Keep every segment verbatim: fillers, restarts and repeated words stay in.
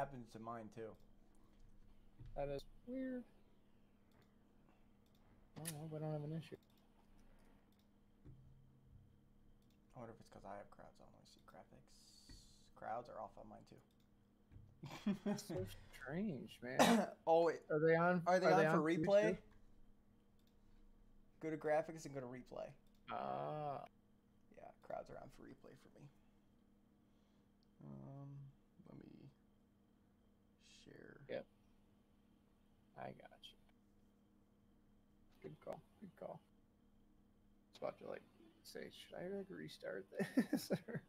happens to mine too. That is weird. Oh, well, we don't have an issue. I wonder if it's because I have crowds on. Let me see graphics. Crowds are off on mine too. That's so strange, man. Oh, wait. Are they on? Are they are on they for on replay? Go to graphics and go to replay. Ah. Uh, yeah, crowds are on for replay for me. Um, let me share. Yep. I got you. Good call. Good call. I was about to like say, should I like restart this? Or...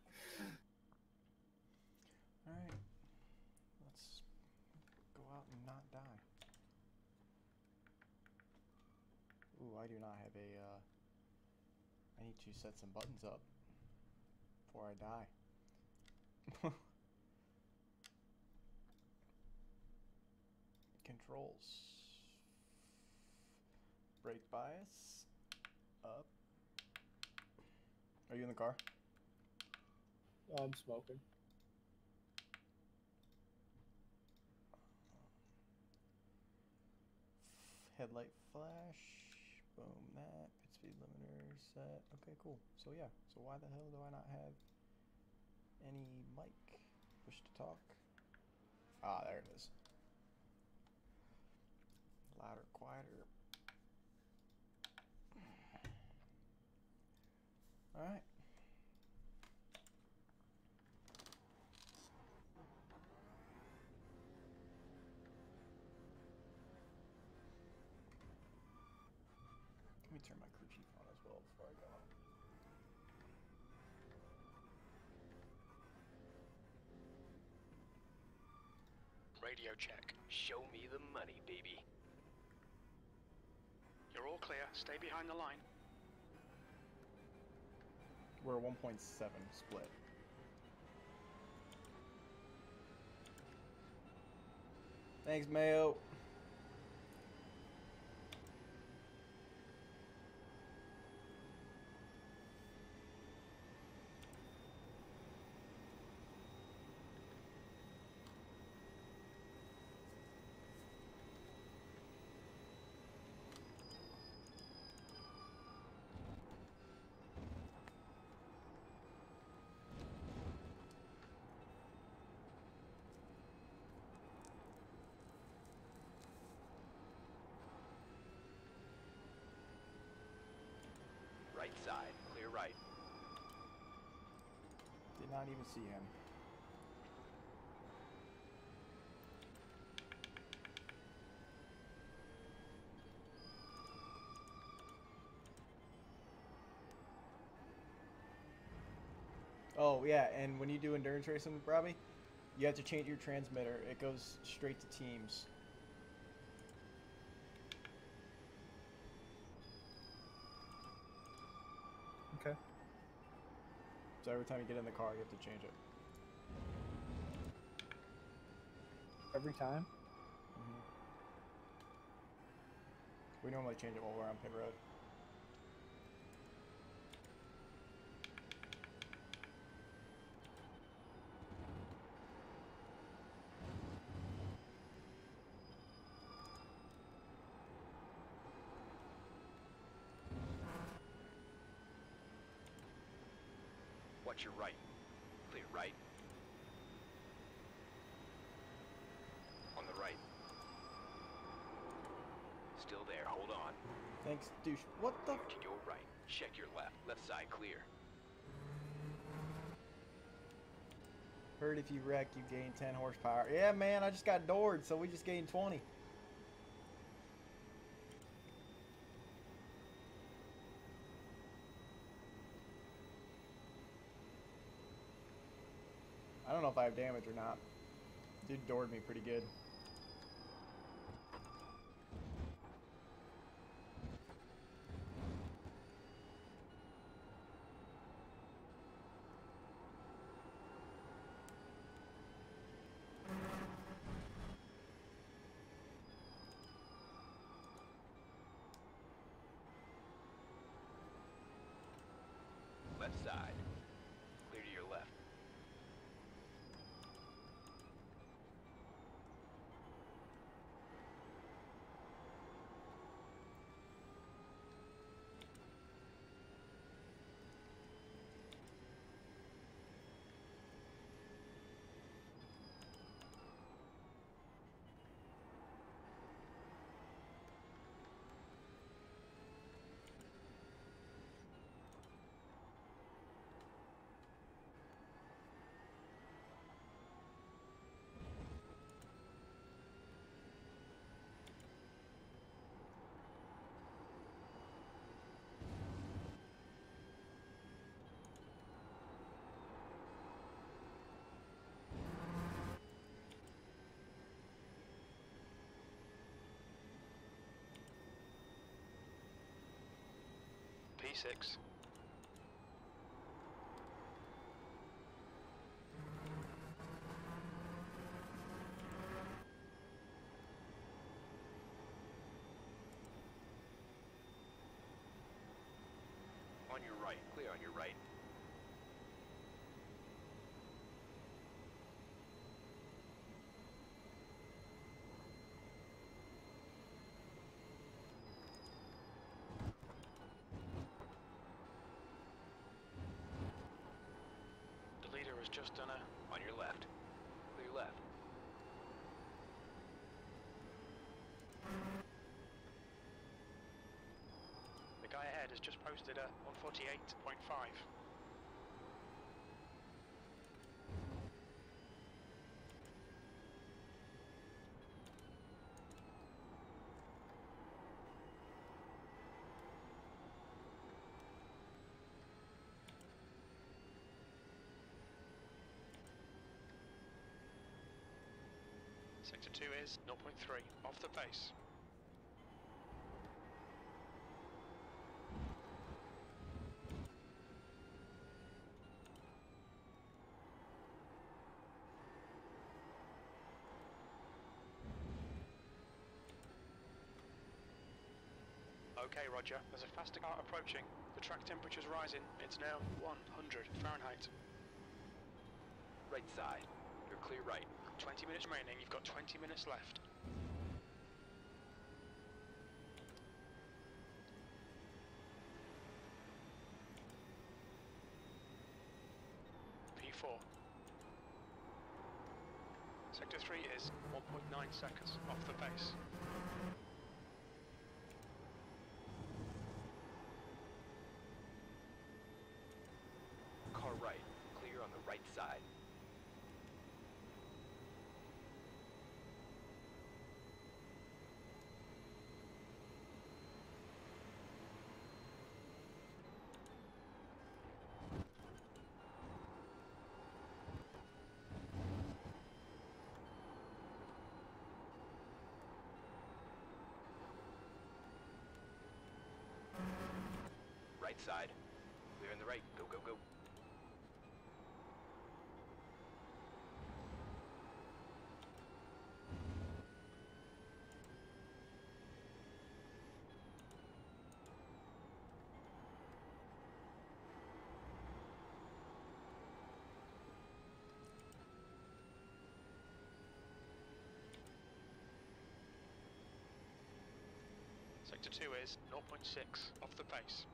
All right. Let's go out and not die. Ooh, I do not have a. Uh, I need to set some buttons up before I die. Controls. Brake bias. Up. Are you in the car? Oh, I'm smoking. Headlight flash. Boom, that. Pit speed limiter set. Okay, cool. So yeah, so why the hell do I not have any mic? Push to talk. Ah, there it is. Louder, quieter. All right. Let me turn my crew chief on as well before I go out. Radio check. Show me the money, baby. You're all clear. Stay behind the line. We're a one point seven split. Thanks, Mayo. Right side, clear right. Did not even see him. Oh yeah, and when you do endurance racing, Robby, you have to change your transmitter. It goes straight to teams. Okay. So every time you get in the car, you have to change it. Every time? Mm-hmm. We normally change it while we're on pit road. Watch your right. Clear right. On the right. Still there, hold on. Thanks, douche. What the? Clear to your right. Check your left. Left side clear. Heard if you wreck, you gain ten horsepower. Yeah, man, I just got doored, so we just gained twenty. I don't know if I have damage or not. Dude doored me pretty good. Left side. Clear to your left. six. On your right, clear on your right. The leader has just done a... On your left. Clear left. The guy ahead has just posted a one forty-eight point five. Sector two is zero point three, off the pace. Okay, Roger. There's a faster car approaching. The track temperature's rising. It's now one hundred Fahrenheit. Right side. You're clear right. twenty minutes remaining. You've got twenty minutes left. P four. Sector three is one point nine seconds off the pace. Car right. Clear on the right side. Right side. Clear on the right. Go, go, go. Sector two is zero point six off the pace.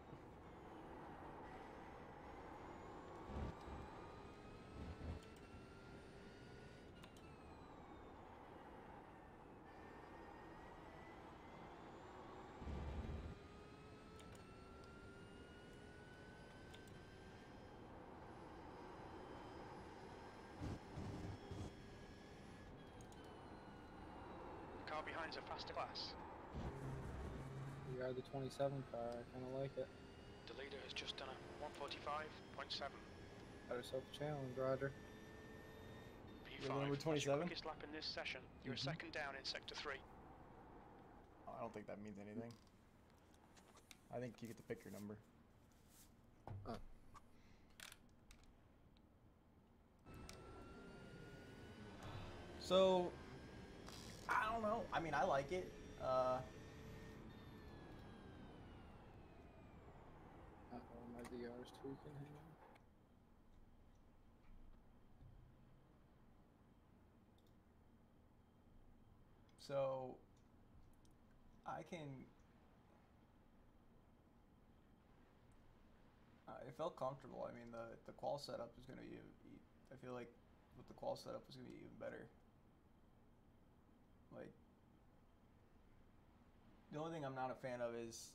The car behind's a faster class. You are the twenty-seven car. I kind of like it. The leader has just done a one forty-five point seven. Got yourself a challenge, Roger. P You're five, number that's your twenty-seven? quickest lap in this session. You're Mhm. a second down in sector three. Oh, I don't think that means anything. I think you get to pick your number. Oh. So, I don't know. I mean, I like it. Uh, Uh-oh, my D R's tweaking. Hang on. so, I can. Uh, it felt comfortable. I mean, the the qual setup is gonna be. e- I feel like with the qual setup is gonna be even better. Like, the only thing I'm not a fan of is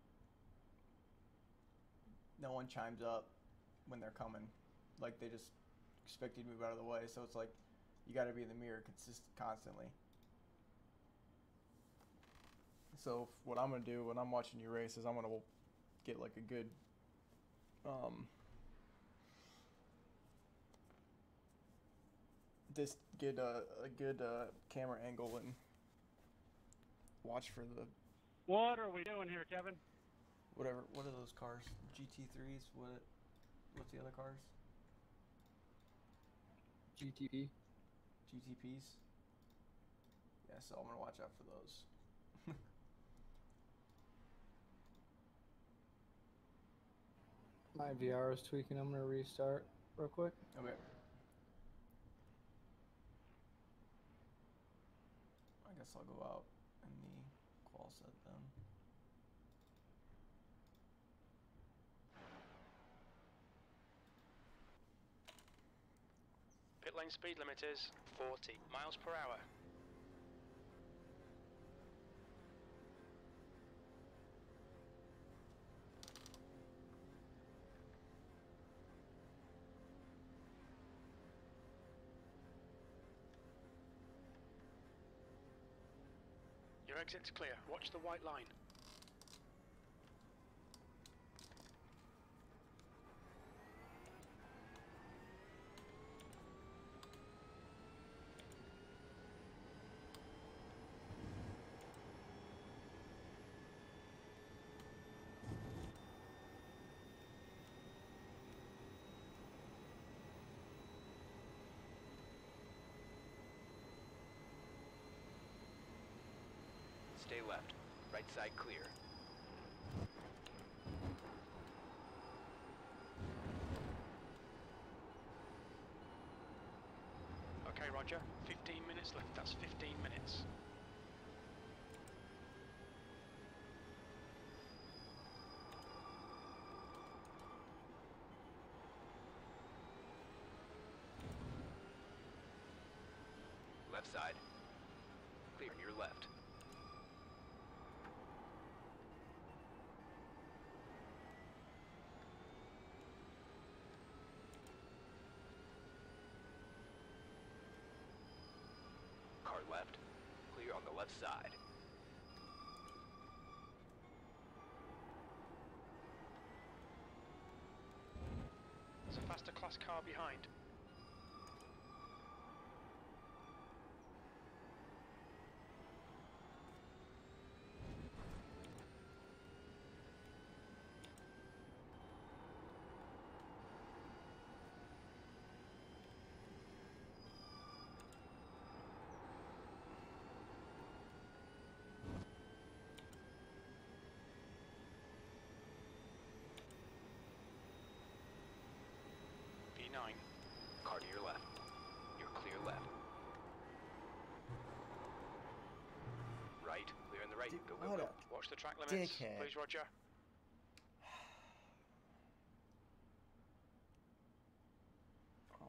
no one chimes up when they're coming. Like, they just expect you to move out of the way. So it's like you got to be in the mirror consist constantly. So what I'm gonna do when I'm watching you race is I'm gonna get like a good, um, this get a, a good uh, camera angle and watch for the What are we doing here, Kevin? Whatever. What are those cars? G T threes. What? What's the other cars? G T P. G T Ps. Yeah, so I'm gonna watch out for those. My V R is tweaking. I'm gonna restart real quick. Okay. I guess I'll go out in the qual set then. Pit lane speed limit is forty miles per hour. Your exit's clear. Watch the white line. Stay left. Right side clear. Okay, Roger. fifteen minutes left. That's fifteen minutes. Left side. Clear on your left. Car left. Clear on the left side. There's a faster class car behind. V nine. Car to your left. You're clear left. Right. Clear on the right. Dude, Go, go, what go. a Watch the track limits. dickhead. Please, Roger. Oh.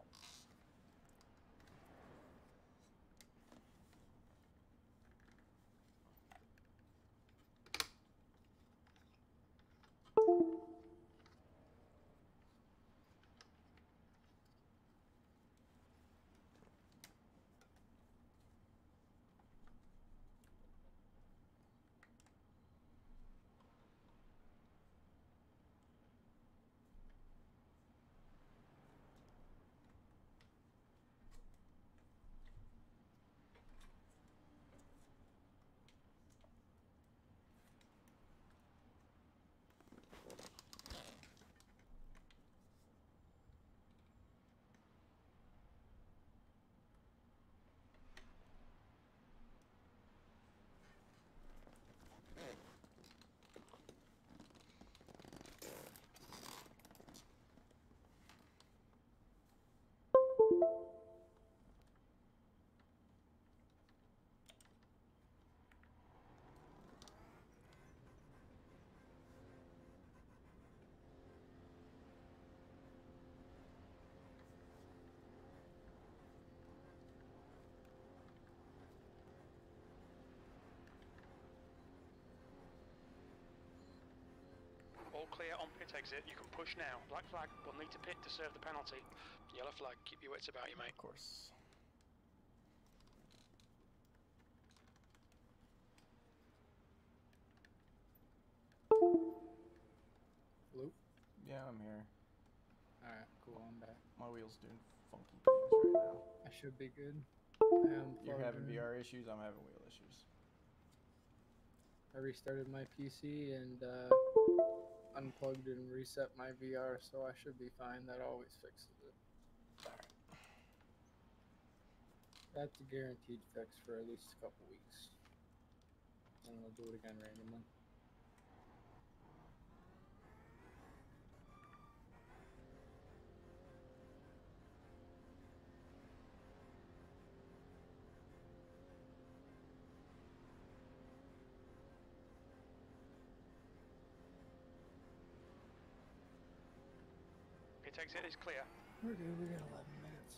All clear on pit exit. You can push now. Black flag. We'll need to pit to serve the penalty. Yellow flag. Keep your wits about you, mate. Of course. Luke. Yeah, I'm here. Alright, cool. I'm back. My wheel's doing funky things right now. I should be good. I am You're plugged having in. V R issues. I'm having wheel issues. I restarted my P C and uh, unplugged and reset my V R, so I should be fine. That always fixes it. That's a guaranteed fix for at least a couple weeks. And I'll do it again randomly. Pit exit is clear. We're good. We got eleven minutes.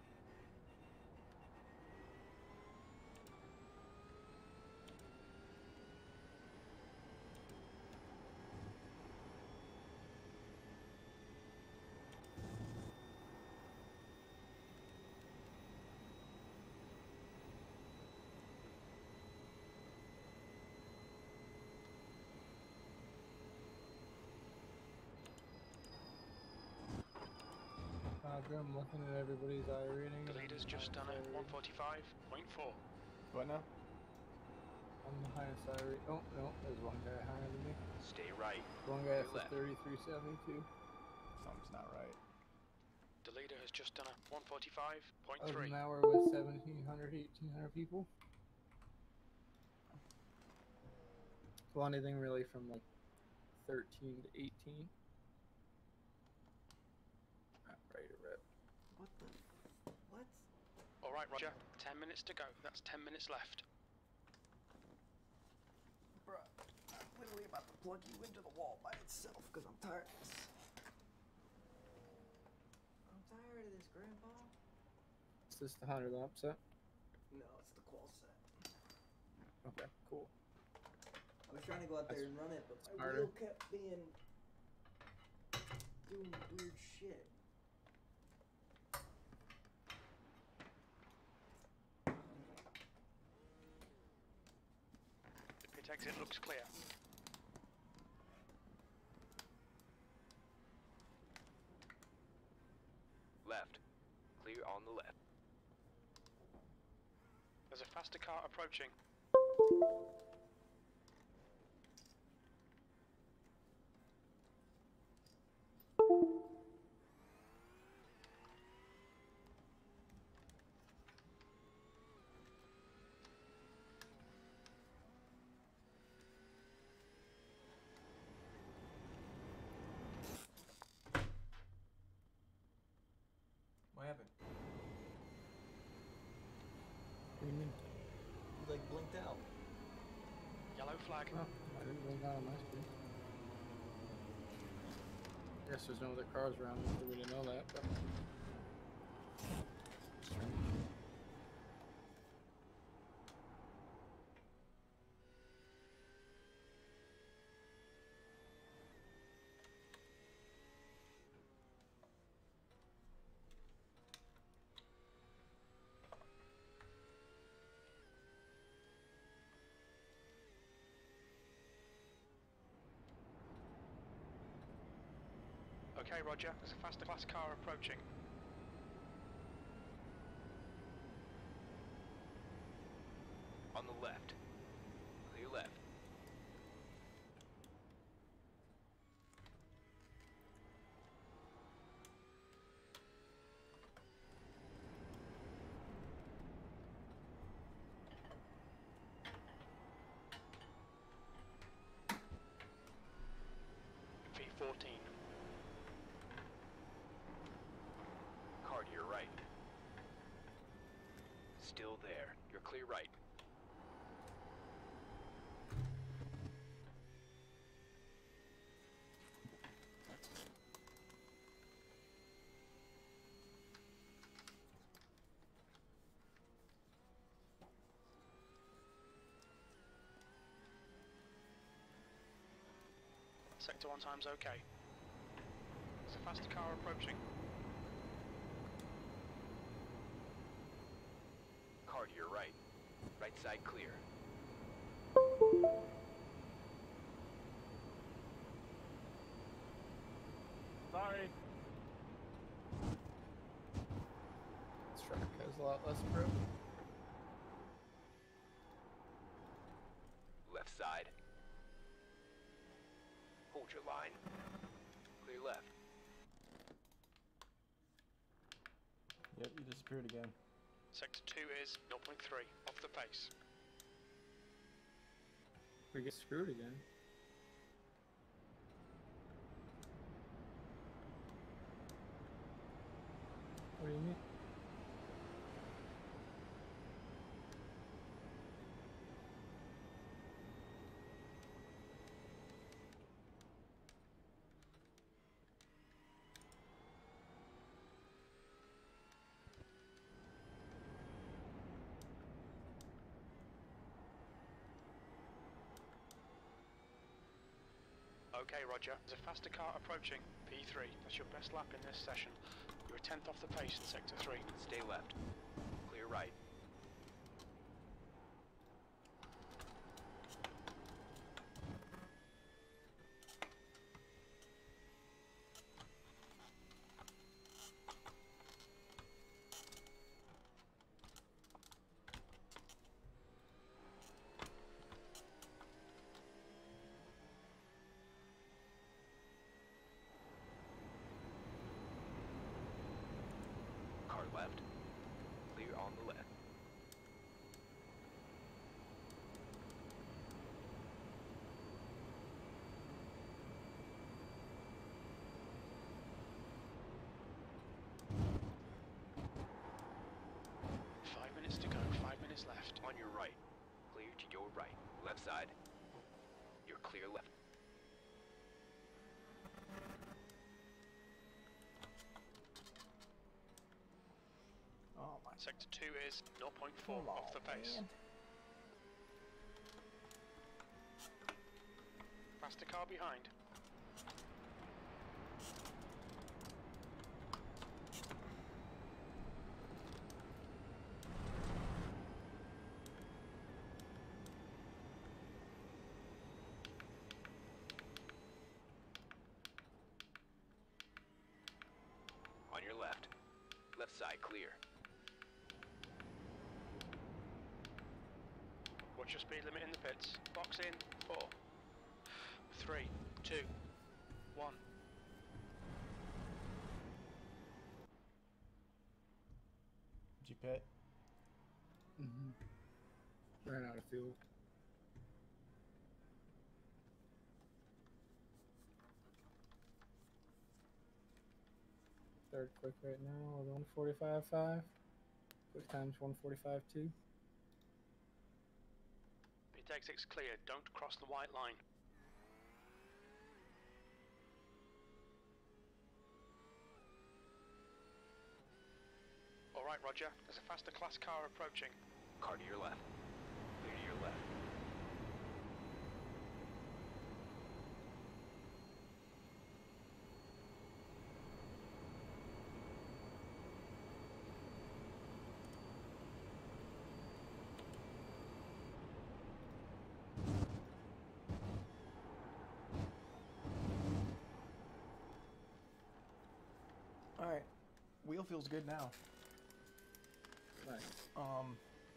Roger, I'm looking at everybody's eye reading. The leader's just done it. one forty-five point four. What now? I'm the highest eye reading. Oh, no, there's one guy higher than me. Stay right. One guy Your for left. thirty-three seventy-two. Something's not right. The leader has just done a one forty-five point Of three. an hour with seventeen hundred, eighteen hundred people. Well, anything really from like thirteen to eighteen. Not right or rip. What the? What? All right, Roger. Ten minutes to go. That's ten minutes left. Bruh, I'm literally about to plug you into the wall by itself because I'm tired of this. I'm tired of this, Grandpa. Is this the hundred lamp set? No, it's the qual set. Okay, cool. I was trying to go out there That's and run it, but my smarter. wheel kept being doing weird shit. The pit exit looks clear. Left. Clear on the left. There's a faster car approaching. What happened? What do you mean? You like blinked out. Yellow flag. Oh, I didn't blink out on my screen. I guess there's no other cars around me, so we didn't know that, but... Okay, Roger. There's a faster class car approaching. On the left. Clear left. V fourteen. Car to your right. Still there. You're clear right. Sector one time's okay. There's a faster car approaching. Car to your right. Right side clear. Sorry. This truck has a lot less grip. Left side. Hold your line. Clear left. Yep, you disappeared again. Sector two is zero point three, off the pace. We get screwed again. What do you mean? Okay, Roger. There's a faster car approaching. P three. That's your best lap in this session. You're a tenth off the pace in Sector three. Stay left. Clear right. Car left. Clear on the left. Five minutes to go. Five minutes left. On your right. Clear to your right. Left side. You're clear left. Oh my. Sector two is zero point four, Come off the on, pace. man. Faster car behind. On your left. Left side clear. Watch your speed limit in the pits. Box in. Four. Three. Two. One. Did you pit? Mm-hmm. Ran out of fuel. Third quick right now with one forty-five five. Quick time's one forty-five two. Pit exit's clear. Don't cross the white line. All right, Roger. There's a faster class car approaching. Car to your left. Clear to your left. All right. Wheel feels good now. Nice. Um.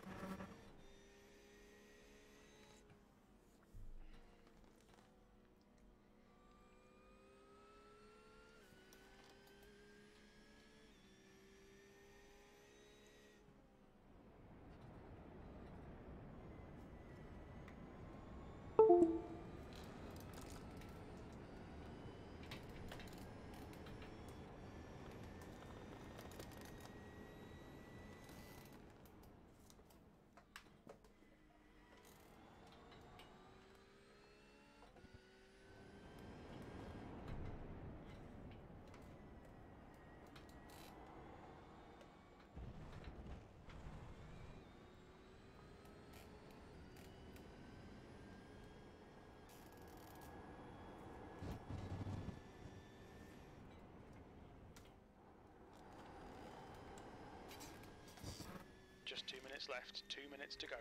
Just two minutes left. Two minutes to go.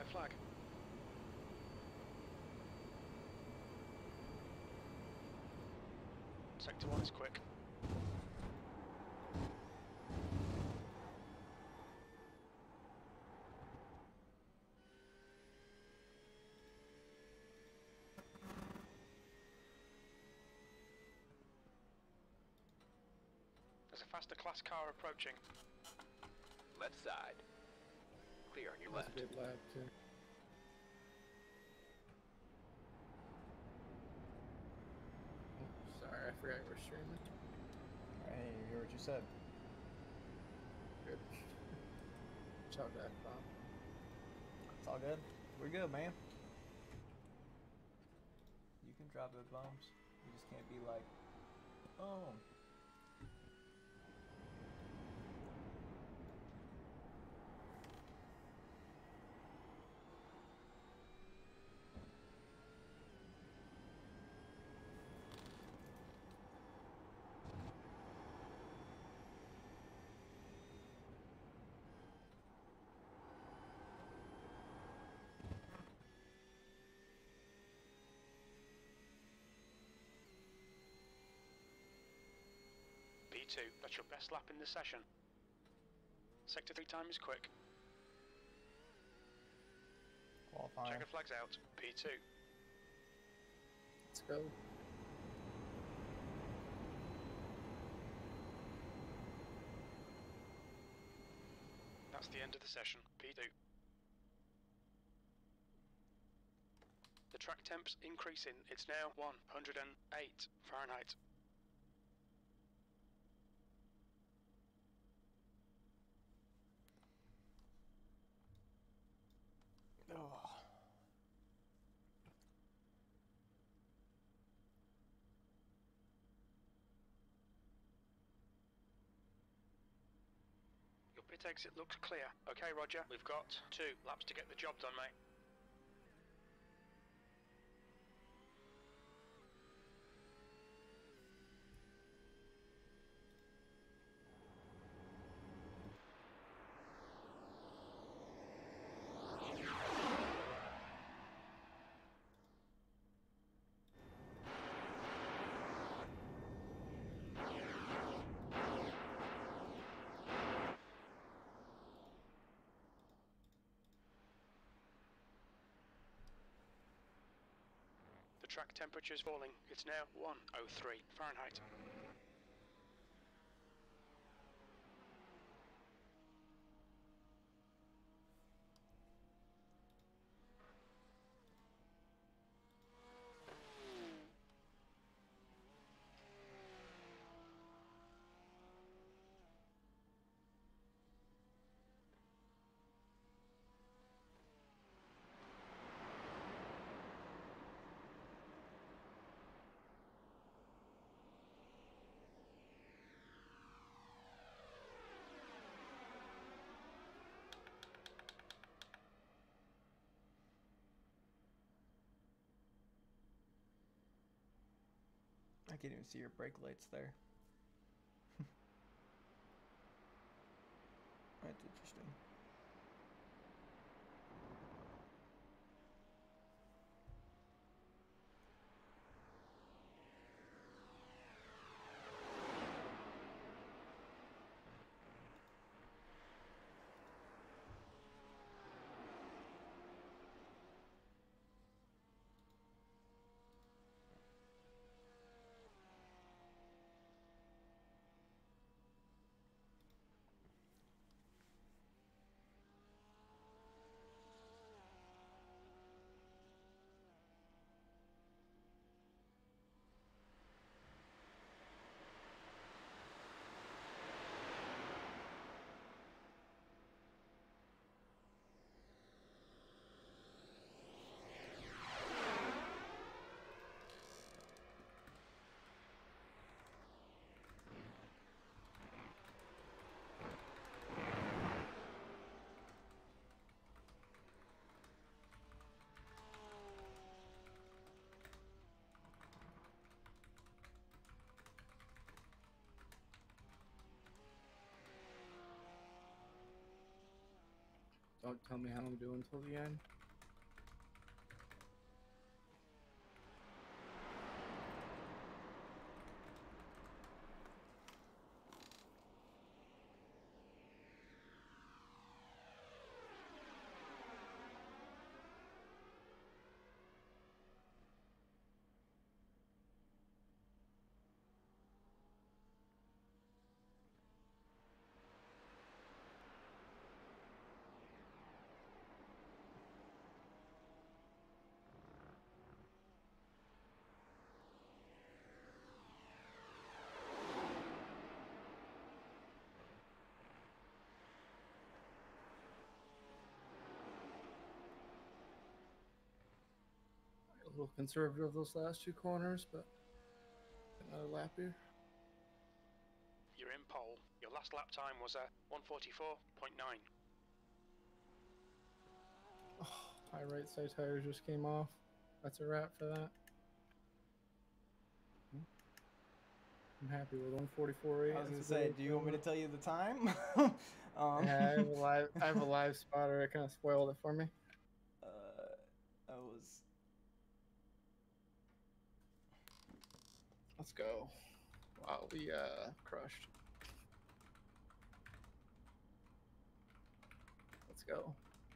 flag. Sector one is quick. There's a faster class car approaching. Left side. Clear on your That's left. a good lap too. Oh, sorry, I forgot we're streaming. I didn't even hear what you said. Good. Chop that bomb. It's all good. We're good, man. You can drop the bombs. You just can't be like, oh. P two, that's your best lap in the session. Sector three time is quick. Qualifying. Checker flags out. P two. Let's go. That's the end of the session. P two. The track temp's increasing. It's now one hundred eight Fahrenheit. Oh. Your pit exit looks clear. Okay, Roger. We've got two laps to get the job done, mate. The track temperature is falling. It's now one oh three Fahrenheit. I can't even see your brake lights there. That's interesting. Don't tell me how I'm doing till the end. little conservative those last two corners, but another lap here. You're in pole. Your last lap time was a one forty-four point nine. Oh, my right side tires just came off. That's a wrap for that. I'm happy with one forty-four point eight. I was gonna say, do you want me to tell you the time? um, Yeah, I have a live, I have a live spotter. It kind of spoiled it for me. Uh, I was. Let's go. Wow, we uh crushed. Let's go.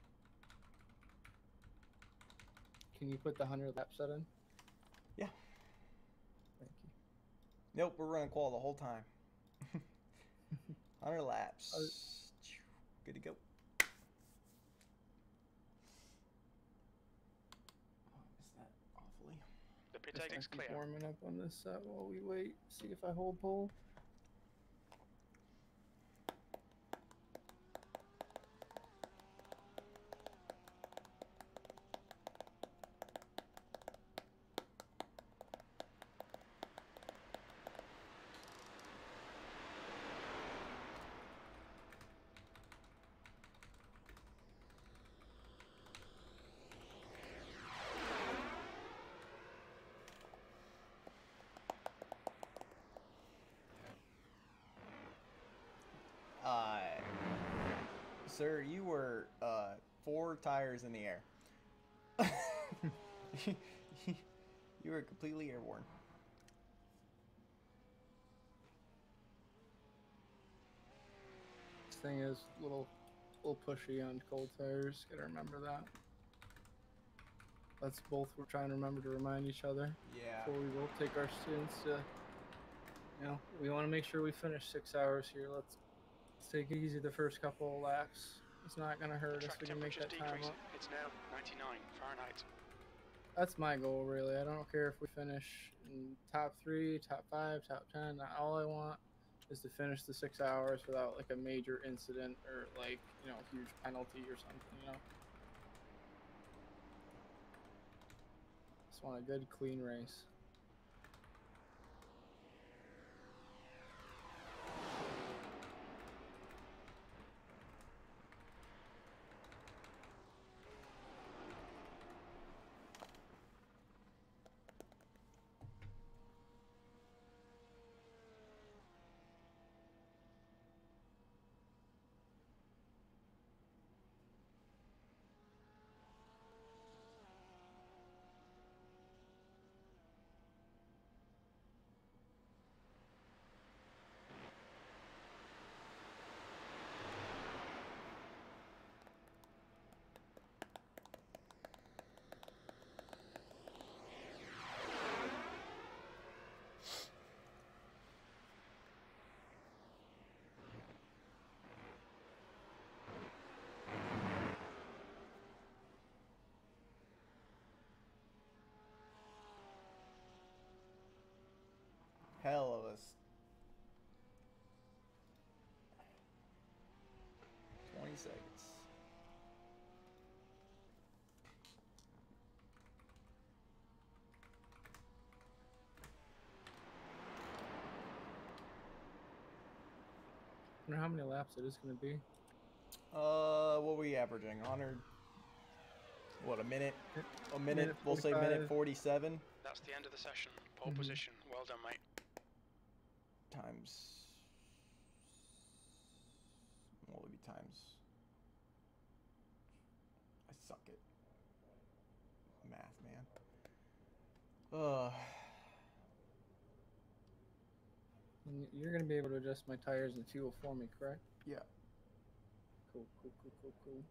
Can you put the hundred lap set in? Yeah. Thank you. Nope, we're running qual the whole time. one hundred laps. Good to go. Oh, I missed that awfully. The pit Just exit's gonna keep clear. warming up on this set while we wait. See if I hold pole. Uh, sir, you were uh, four tires in the air. You were completely airborne. This thing is a little, little pushy on cold tires. Gotta remember that. That's both we're trying to remember to remind each other. Yeah. Before we will take our students to, you know, we want to make sure we finish six hours here. Let's, let's take it easy the first couple of laps. It's not gonna hurt us. Track We can make temperature's that time decreasing. up. It's now ninety-nine Fahrenheit. That's my goal, really. I don't care if we finish in top three, top five, top ten. All I want is to finish the six hours without like a major incident or like, you know, a huge penalty or something, you know. Just want a good, clean race. Hell of us. twenty seconds. I wonder how many laps it is going to be. Uh, what were we averaging? one hundred. What, a minute? A minute? Minute We'll say minute forty-five. forty-seven That's the end of the session. Pole Mhm. position. Well done, mate. times. What would be times? I suck at math, man. Ugh. And you're going to be able to adjust my tires and fuel for me, correct? Yeah. Cool, cool, cool, cool, cool.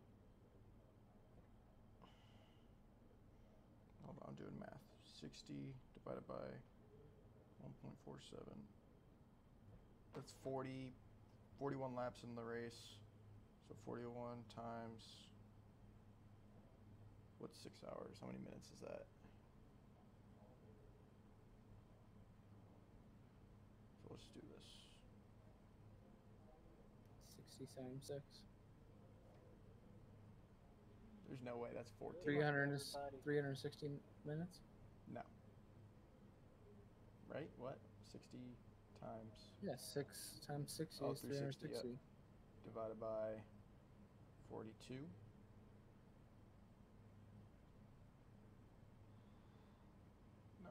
Hold on, I'm doing math. sixty divided by one point four seven. That's forty, forty-one laps in the race. So forty-one times, what's six hours? How many minutes is that? So let's do this. sixty times six. There's no way that's fourteen. three hundred, three hundred sixty minutes? No. Right? What? sixty times. Yeah, six times sixty Oh, is three hundred three hundred sixty, sixty. yep. Divided by forty-two. No.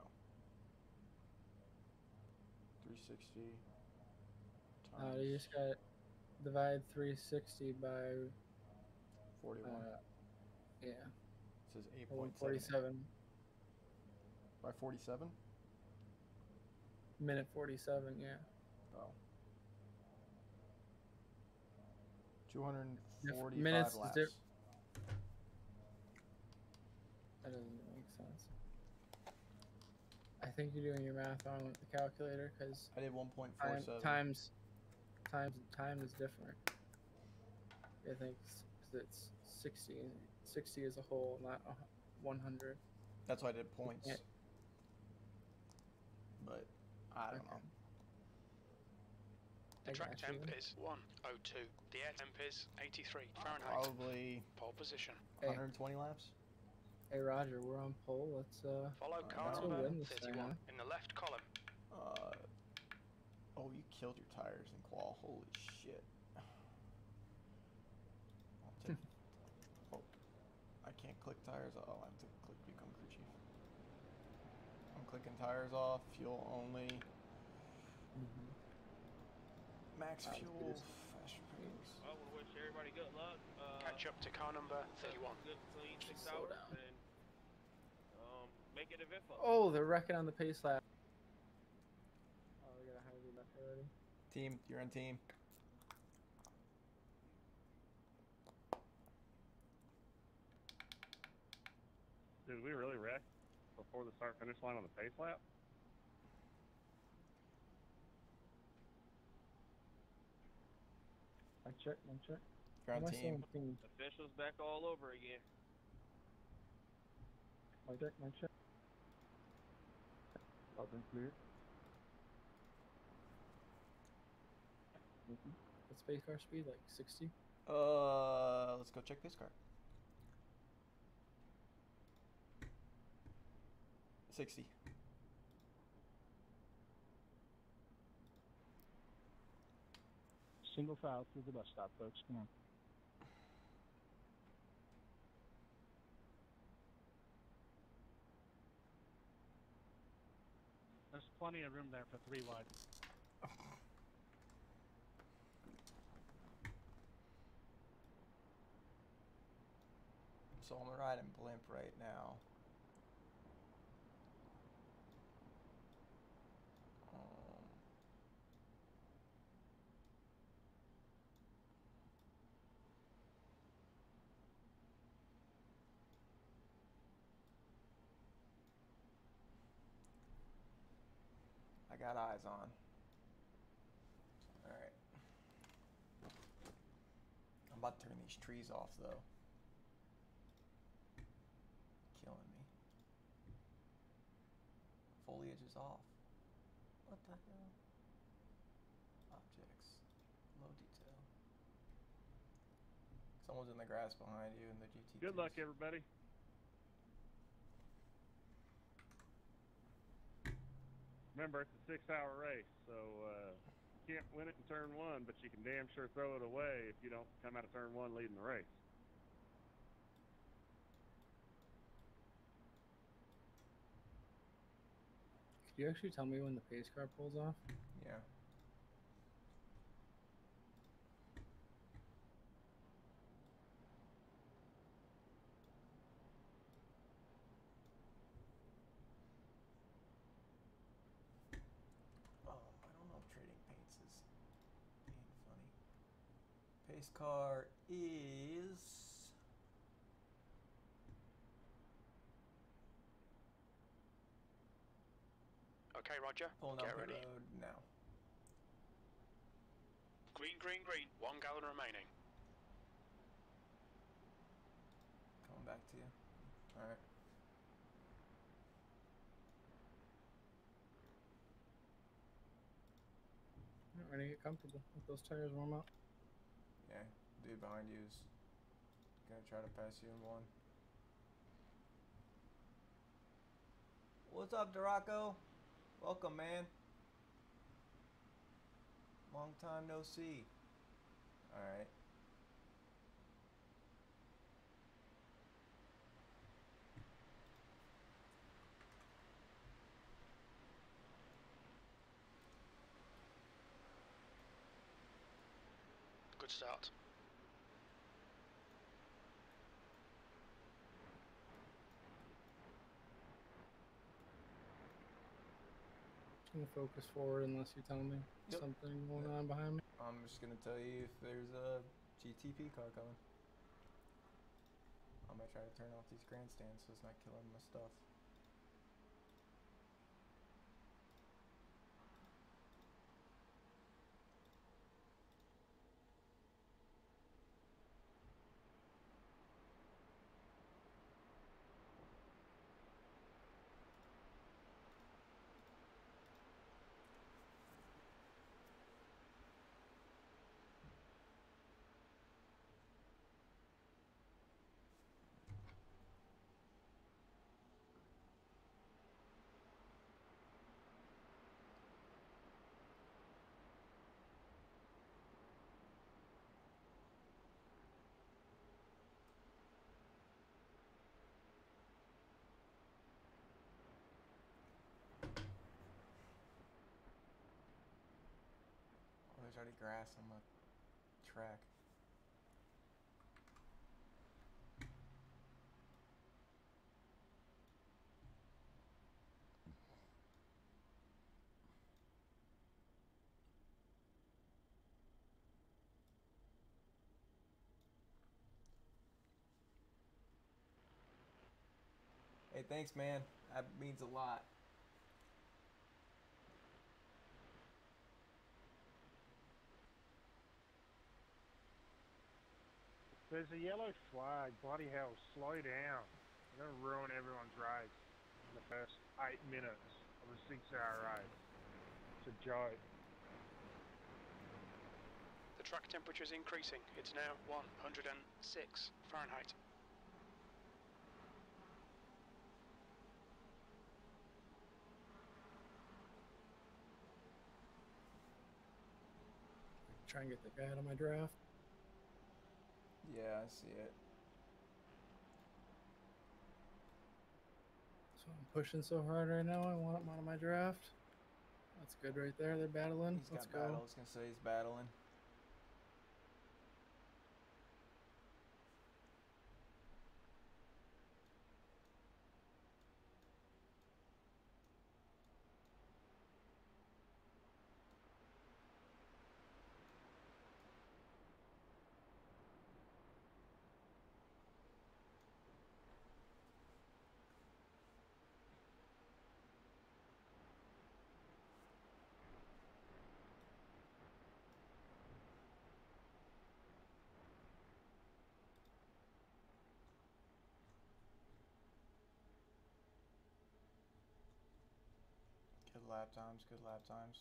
three hundred sixty times Uh, you just got divide three hundred sixty by forty-one. uh, yeah, It says eight oh, point seven. forty-seven. By forty-seven? Minute forty-seven. Yeah. Oh. two hundred If forty-five minutes is laps. diff- That doesn't make sense. I think you're doing your math wrong with the calculator because I did one point four time, seven. times times time is different. I think s- 'cause it's sixty. sixty as a whole, not a hu- one hundred. That's why I did points. Yeah. But I don't Okay. know. The I track got temp you. is one oh two. The air temp is eighty-three Fahrenheit. Probably Pole position. Hey. one hundred twenty laps. Hey Roger, we're on pole. Let's uh. Follow Uh, car let's go number win this thing, thirty-one huh? in the left column. Uh, oh, you killed your tires in qual. Holy shit. I'll take, oh, I can't click tires. Oh, I have to click become crew chief. I'm clicking tires off. Fuel only. Max Wow, fuel. good. Faster pace. I want to wish everybody good luck. Uh, Catch up to car number thirty-one. Good, clean six Slow hours down. and um, make it eventful. Oh, they're wrecking on the pace lap. Oh, we got a high left already. Team, you're on team. Did we really wreck before the start finish line on the pace lap? My check, my check. You're on Am I still team. on team? Officials back all over again. My check, my check. Loud and clear. What's space car speed? Like sixty? Uh, let's go check pace car. sixty. Single file through the bus stop, folks. Come on. There's plenty of room there for three wide. So I'm gonna ride in blimp right now. Um, I got eyes on. Alright. I'm about to turn these trees off though. Killing me. Foliage is off. What the hell? Objects. Low detail. Someone's in the grass behind you in the G T. Good luck, everybody. Remember, it's a six-hour race, so uh, you can't win it in turn one, but you can damn sure throw it away if you don't come out of turn one leading the race. Could you actually tell me when the pace car pulls off? Yeah. Oh, I don't know if trading paints is being funny. Pace car is Okay, Roger. pulling Get up the ready. road now. Green, green, green. One gallon remaining. Coming back to you. Alright. We're gonna get comfortable. Let those tires warm up. Yeah, dude behind you is gonna try to pass you in one. What's up, Duraco? Welcome, man. Long time no see. Alright. Good start. I'm gonna focus forward unless you tell me Yep. something going Yep. on behind me. I'm just gonna tell you if there's a G T P car coming. I'm gonna try to turn off these grandstands so it's not killing my stuff. Oh, there's already grass on the track. Hey, thanks, man. That means a lot. There's a yellow flag. Bloody hell, slow down. You're going to ruin everyone's race in the first eight minutes of a six-hour race. It's a joke. The track temperature is increasing. It's now one hundred six Fahrenheit. Try and get the guy out of my draft. Yeah, I see it. So I'm pushing so hard right now. I want him out of my draft. That's good right there. They're battling. He's Let's got go. battle. I was gonna say he's battling. Good lap times, good lap times.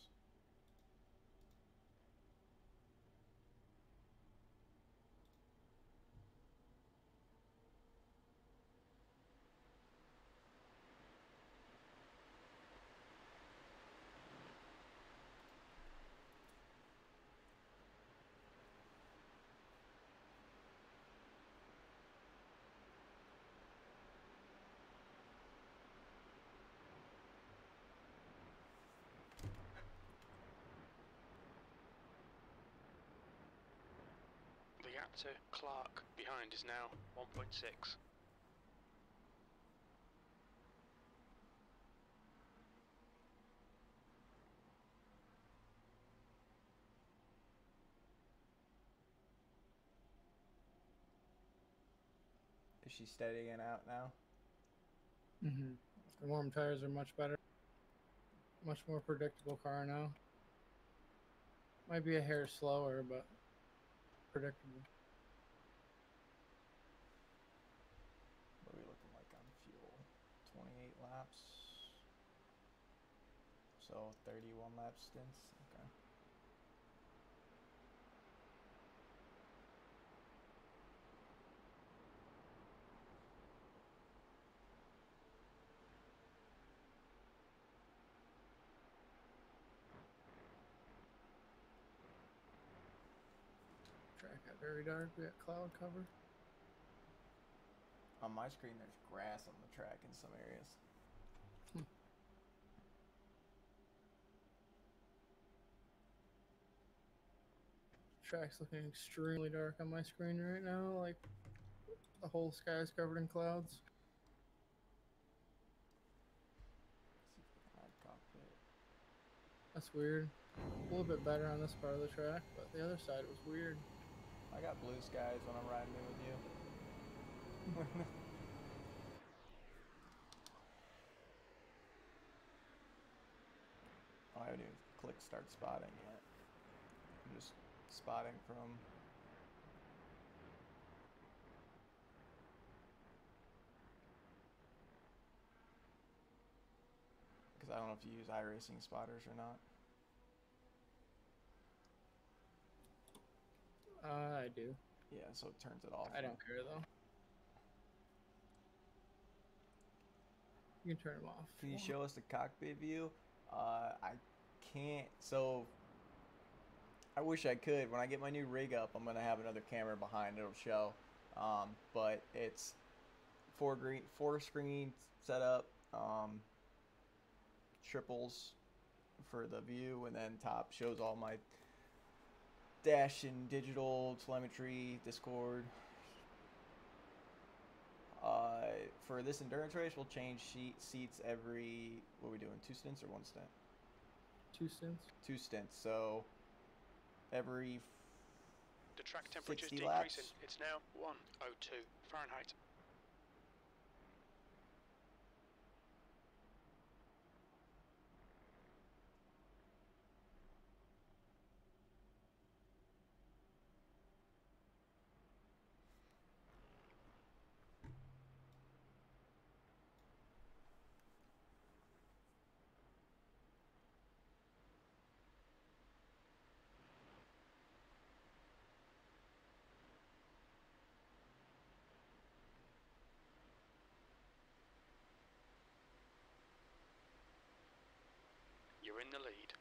The gap to Clark behind is now one point six. Is she steadying out now? Mm-hmm. The warm tires are much better. Much more predictable car now. Might be a hair slower, but predictable. What are we looking like on fuel? twenty-eight laps. So thirty-one lap stints. Okay. Very dark. We got cloud cover. On my screen, there's grass on the track in some areas. Hmm. Track's looking extremely dark on my screen right now. Like the whole sky is covered in clouds. See if we can hide cockpit. That's weird. A little bit better on this part of the track, but the other side was weird. I got blue skies when I'm riding in with you. I haven't even clicked start spotting yet. I'm just spotting from because I don't know if you use iRacing spotters or not. Uh, I do. Yeah, so it turns it off. I don't care though. You can turn them off. Can you show us the cockpit view? Uh, I can't. So I wish I could. When I get my new rig up, I'm gonna have another camera behind. It'll show. Um, but it's four green, four screen setup. Um, triples for the view, and then top shows all my dash and digital telemetry, Discord. Uh, for this endurance race, we'll change sheet seats every, what are we doing, two stints or one stint? Two stints. Two stints, so every The track temperature's sixty decreasing. laps. It's now one oh two Fahrenheit. You're in the lead.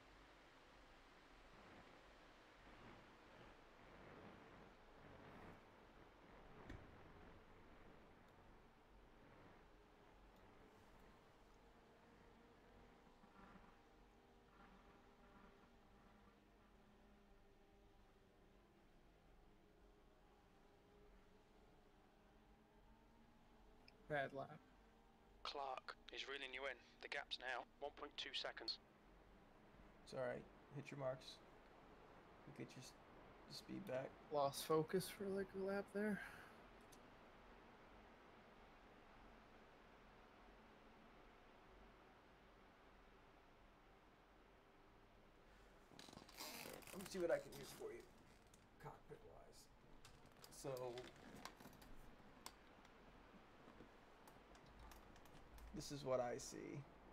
Bad lap. Clark is reeling you in. The gap's now one point two seconds. It's alright, hit your marks. We'll get your s- speed back. Lost focus for like a lap there. Let me see what I can use for you, cockpit wise. So, this is what I see.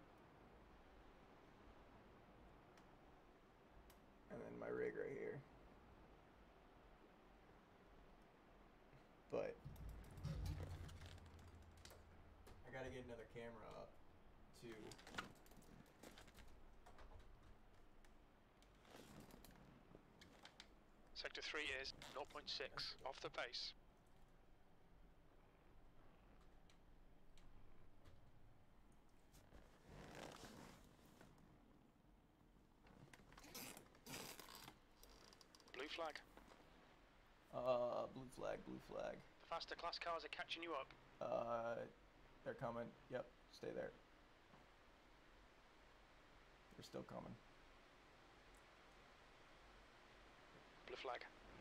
And then my rig right here. But I gotta get another camera up to Sector three is zero point six off the pace. Blue flag. uh blue flag, blue flag. The faster class cars are catching you up. Uh they're coming. Yep, stay there. They're still coming. Blue flag.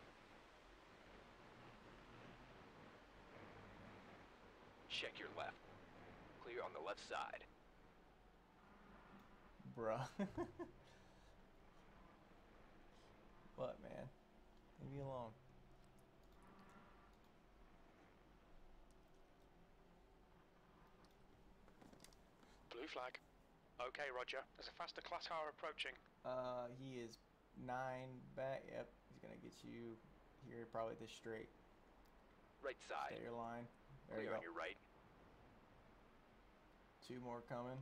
Check your left. Clear on the left side. Bruh. What, man? Leave me alone. Blue flag. Okay, Roger. There's a faster class car approaching. Uh, he is nine back. Yep, he's gonna get you here probably this straight. Right side. Stay your line. There Clear you go. on your right. Two more coming.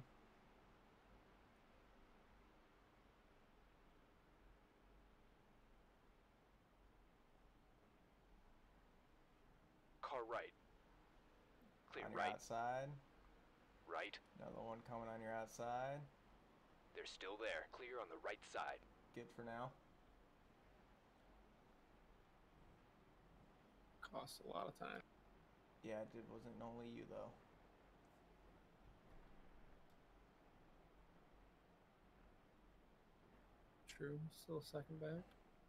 car right. Clear On your right. outside. Right. Another one coming on your outside. They're still there. Clear on the right side. Good for now. Costs a lot of time. Yeah, it did- wasn't only you though. True. Still a second back.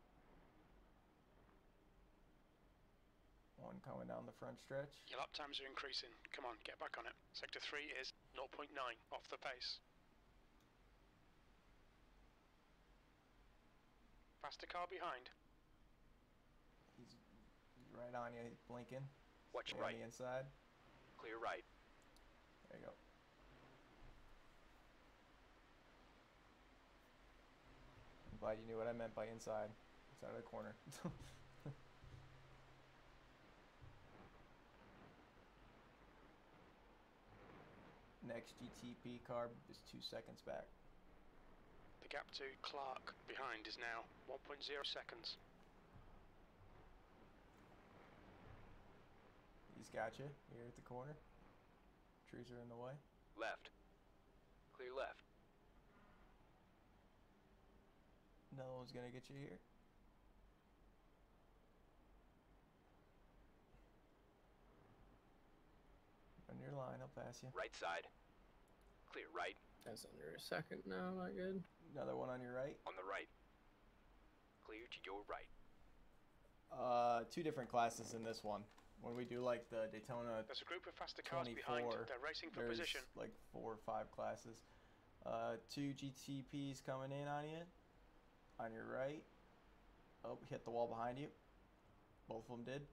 One coming down the front stretch. Your lap times are increasing. Come on, get back on it. Sector three is zero point nine off the pace. Faster car behind. He's, he's right on you. He's blinking. Watch Stay right. on the inside. Clear right. There you go. I'm glad you knew what I meant by inside. Inside of the corner. Next G T P car is two seconds back. The gap to Clark behind is now one point zero seconds. He's got you here at the corner. Trees are in the way. Left. Clear left. No one's gonna get you here. On your line, I'll pass you. Right side. Clear right. That's under a second now. Not good. Another one on your right. On the right. Clear to your right. Uh, two different classes in this one. When we do like the Daytona There's a group of faster cars behind. twenty-four, They're racing for there's position. like four or five classes. Uh, two G T Ps coming in on you. On your right. Oh, hit the wall behind you. Both of them did.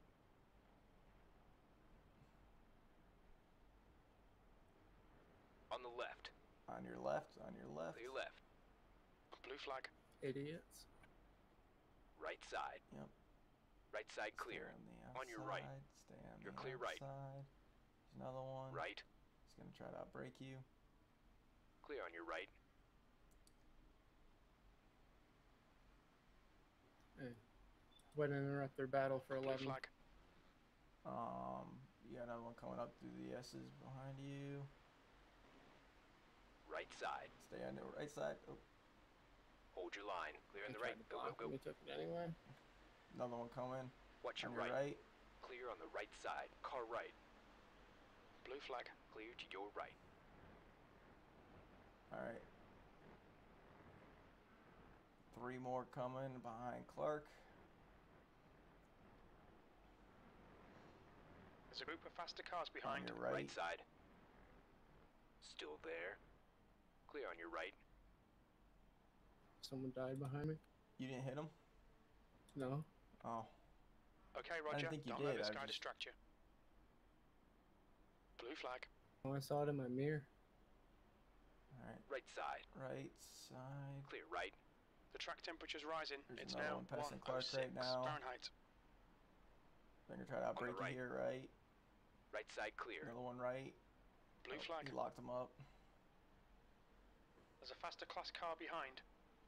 On the left. On your left. On your left. Clear left. Blue flag. Idiots. Right side. Yep. Right side clear. Stay on, the outside, On your right. Stay on You're the clear right. outside. There's another one. Right. He's gonna try to outbrake you. Clear on your right. Hey. Wouldn't interrupt their battle for Blue eleven. flag. Um, you got another one coming up through the S's behind you. Right side. Stay on the right side. Oh, Hold your line. Clear on They the right. tried to Go, go, block go. him, he took it anyway. another one coming. Watch On your your right. right. Clear on the right side. Car right. Blue flag. Clear to your right. All right. Three more coming behind Clark. There's a group of faster cars On behind. your Right. right. side. Still there. Clear on your right. Someone died behind me. You didn't hit him? No. Oh. Okay, Roger. think you Don't let did, this I guy just- distract you. Blue flag. Oh, I saw it in my mirror. All right. Right side. Right side. Clear right. The track temperature's rising. There's it's another now one passing one oh Clark six right now. Fahrenheit. They're gonna try to outbrake right. you here, right? Right side clear. Another one right. Blue Oh, flag. He locked him up. There's a faster class car behind.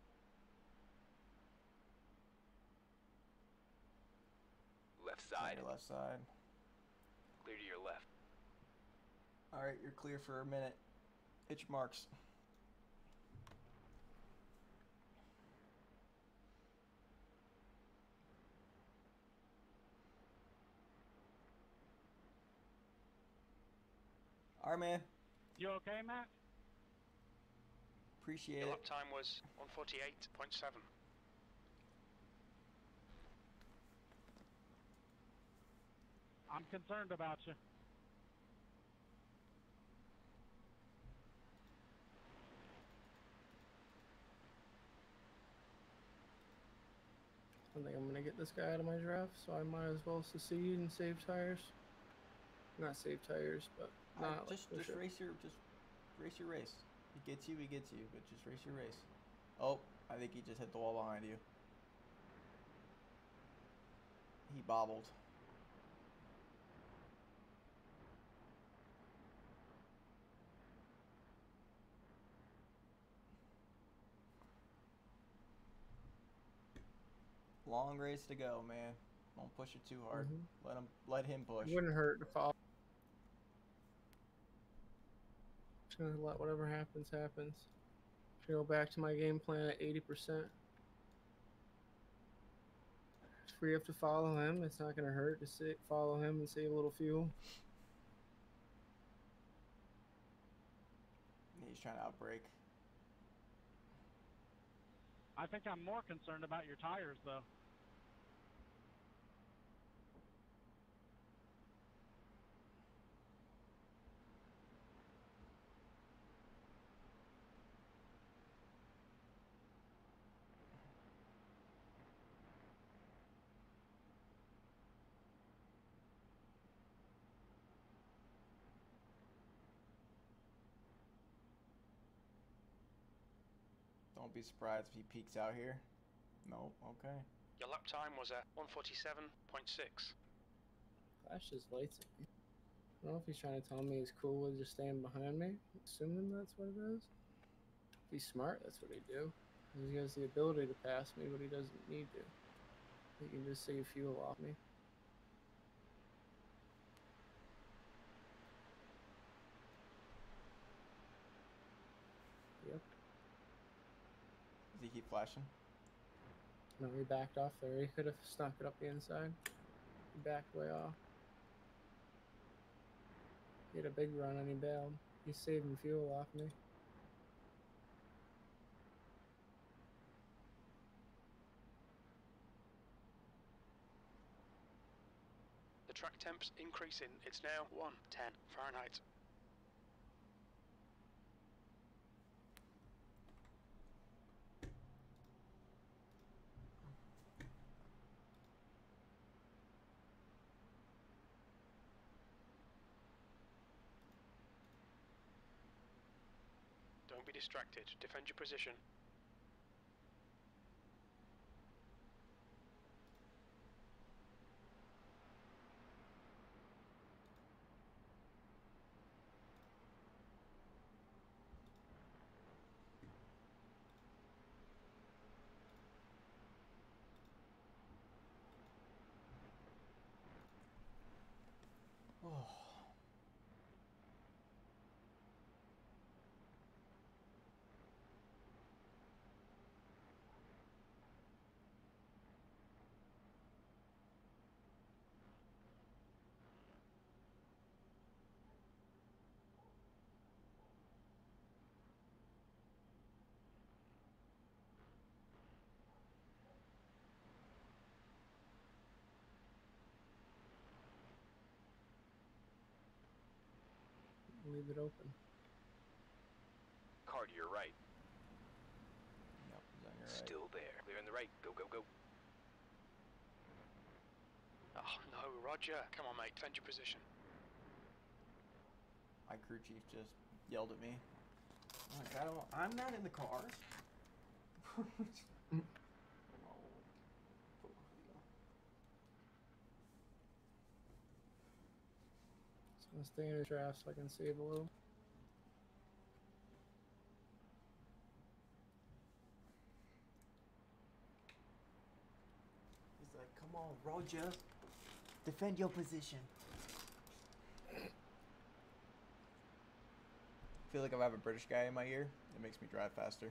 Left On side. your left side. Clear to your left. All right, you're clear for a minute. Hit your marks. All right, man. You okay, Matt? Appreciate Your it. lap time was one forty-eight point seven. I'm concerned about you. I think I'm gonna get this guy out of my draft, so I might as well secede and save tires. Not save tires, but I- not just like just push it. race your just race your race. He gets you, he gets you, but just race your race. Oh, I think he just hit the wall behind you. He bobbled. Long race to go, man. Don't push it too hard. Mhm. Let him let him push. It wouldn't hurt to fall. Just gonna let whatever happens happens. Just gonna go back to my game plan at eighty percent. If we have to follow him, it's not gonna hurt to sit, follow him and save a little fuel. He's trying to outbrake. I think I'm more concerned about your tires, though. Don't be surprised if he peeks out here. Nope. Okay. Your lap time was at one forty-seven point six. Flash just lights at me. I don't know if he's trying to tell me he's cool with just staying behind me. Assuming that's what it is. If he's smart, that's what he'd do. He has the ability to pass me, but he doesn't need to. He can just save fuel off me. Yep. Does he keep flashing? No, he backed off there. He could have snuck it up the inside. He backed way off. He had a big run and he bailed. He's saving fuel off me. The track temp's increasing. It's now one ten Fahrenheit. Don't be distracted. Defend your position. Oh. Leave it open. Car to your right. Yep, he's on your right. Still there. Clear on the right. Go, go, go. Oh no, Roger. Come on, mate. Defend your position. My crew chief just yelled at me. Like, I don't. I'm not in the car. Just gonna stay in the draft so I can save a little. He's like, come on, Roger. Defend your position. I feel like if I have a British guy in my ear, it makes me drive faster.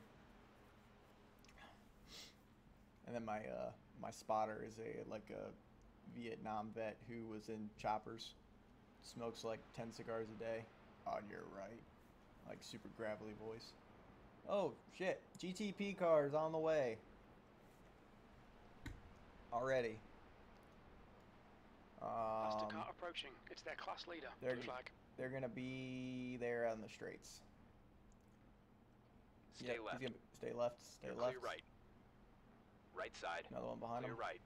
And then my uh, my spotter is a like a Vietnam vet who was in choppers. Smokes like ten cigars a day. On your right. Like super gravelly voice. Oh shit. G T P cars on the way. Already. Faster Um, car approaching. It's their class leader. they're, Blue flag. they're gonna be there on the straights. Stay Yep, left. he's gonna stay left. Stay You're left. clear right. Right side. Another one behind Clear him. right.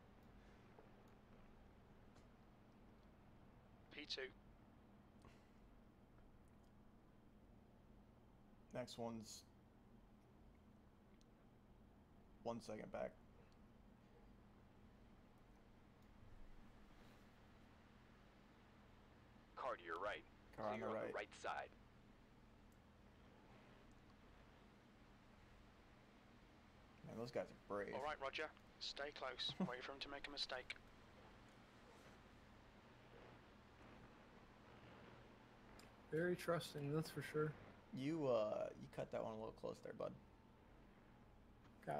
P two. Next one's one second back. Car to your right. Car on Clear the on right. the right side. Man, those guys are brave. All right, Roger. Stay close. Wait for him to make a mistake. Very trusting, that's for sure. You uh, you cut that one a little close there, bud. God.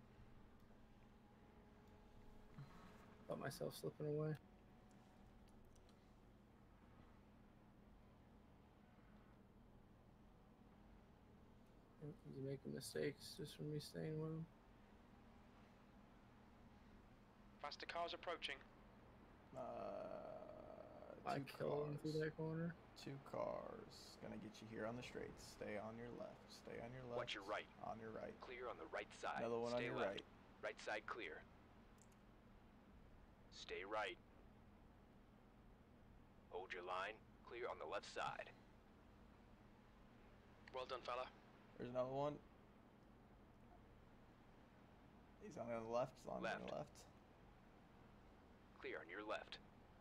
Felt myself slipping away. He's making mistakes just from me staying with him. Faster cars approaching. Uh, I two killed him cars. through that corner. Two cars. Gonna get you here on the straights. Stay on your left. Stay on your left. Watch your right. On your right. Clear on the right side. Another one Stay on your left. right. Right side clear. Stay right. Hold your line. Clear on the left side. Well done, fella. There's another one. He's on the left. He's on Left. the left. Clear on your left.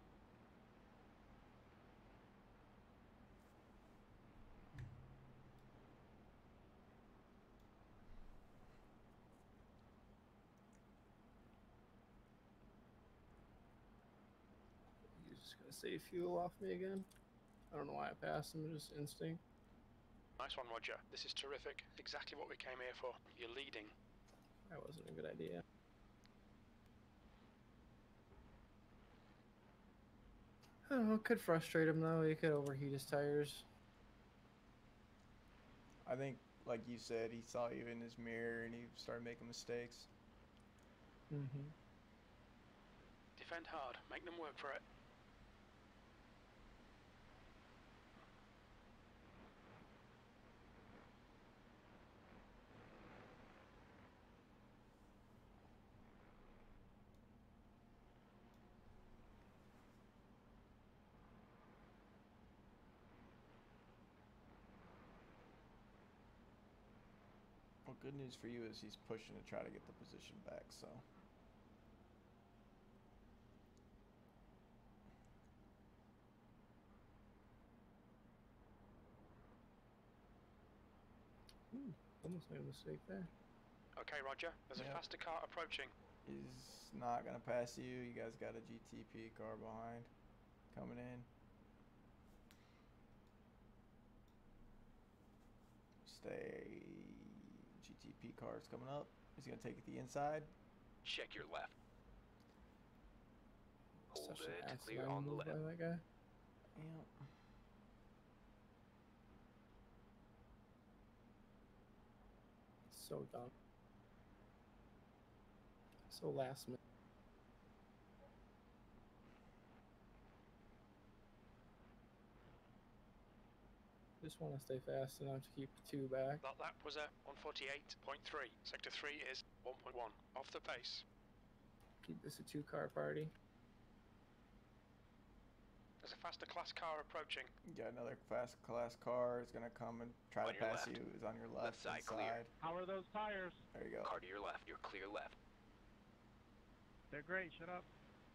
He's just gonna save fuel off me again. I don't know why I passed him, just instinct. Nice one, Roger. This is terrific. Exactly what we came here for. You're leading. That wasn't a good idea. I don't know, it could frustrate him though. He could overheat his tires. I think, like you said, he saw you in his mirror and he started making mistakes. Mm-hmm. Defend hard. Make them work for it. Well, good news for you is he's pushing to try to get the position back, so. Ooh, almost made a mistake there. Okay, Roger. There's Yep. a faster car approaching. He's not going to pass you. You guys got a G T P car behind coming in. Stay. G T P car's coming up. He's going to take it the inside. Check your left. Hold Such an it. asinine Clear on the move left. by that guy. Yep. So dumb. So last minute. Just want to stay fast enough to keep two back. That lap was a one forty-eight point three. Sector three is one point one. Off the pace. Keep this a two-car party. There's a faster class car approaching. You got another fast class car. Is going to come and try On to your pass left. you. Is on your left, Left side inside. clear. How are those tires? There you go. Car to your left. You're clear left. They're great. Shut up.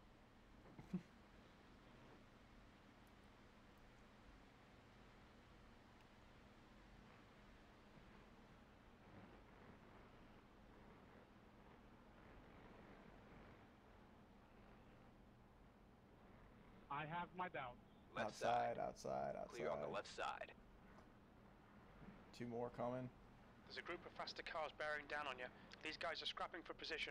I have my doubts. Left outside, side. outside, outside. Clear on the left side. Two more coming. There's a group of faster cars bearing down on you. These guys are scrapping for position.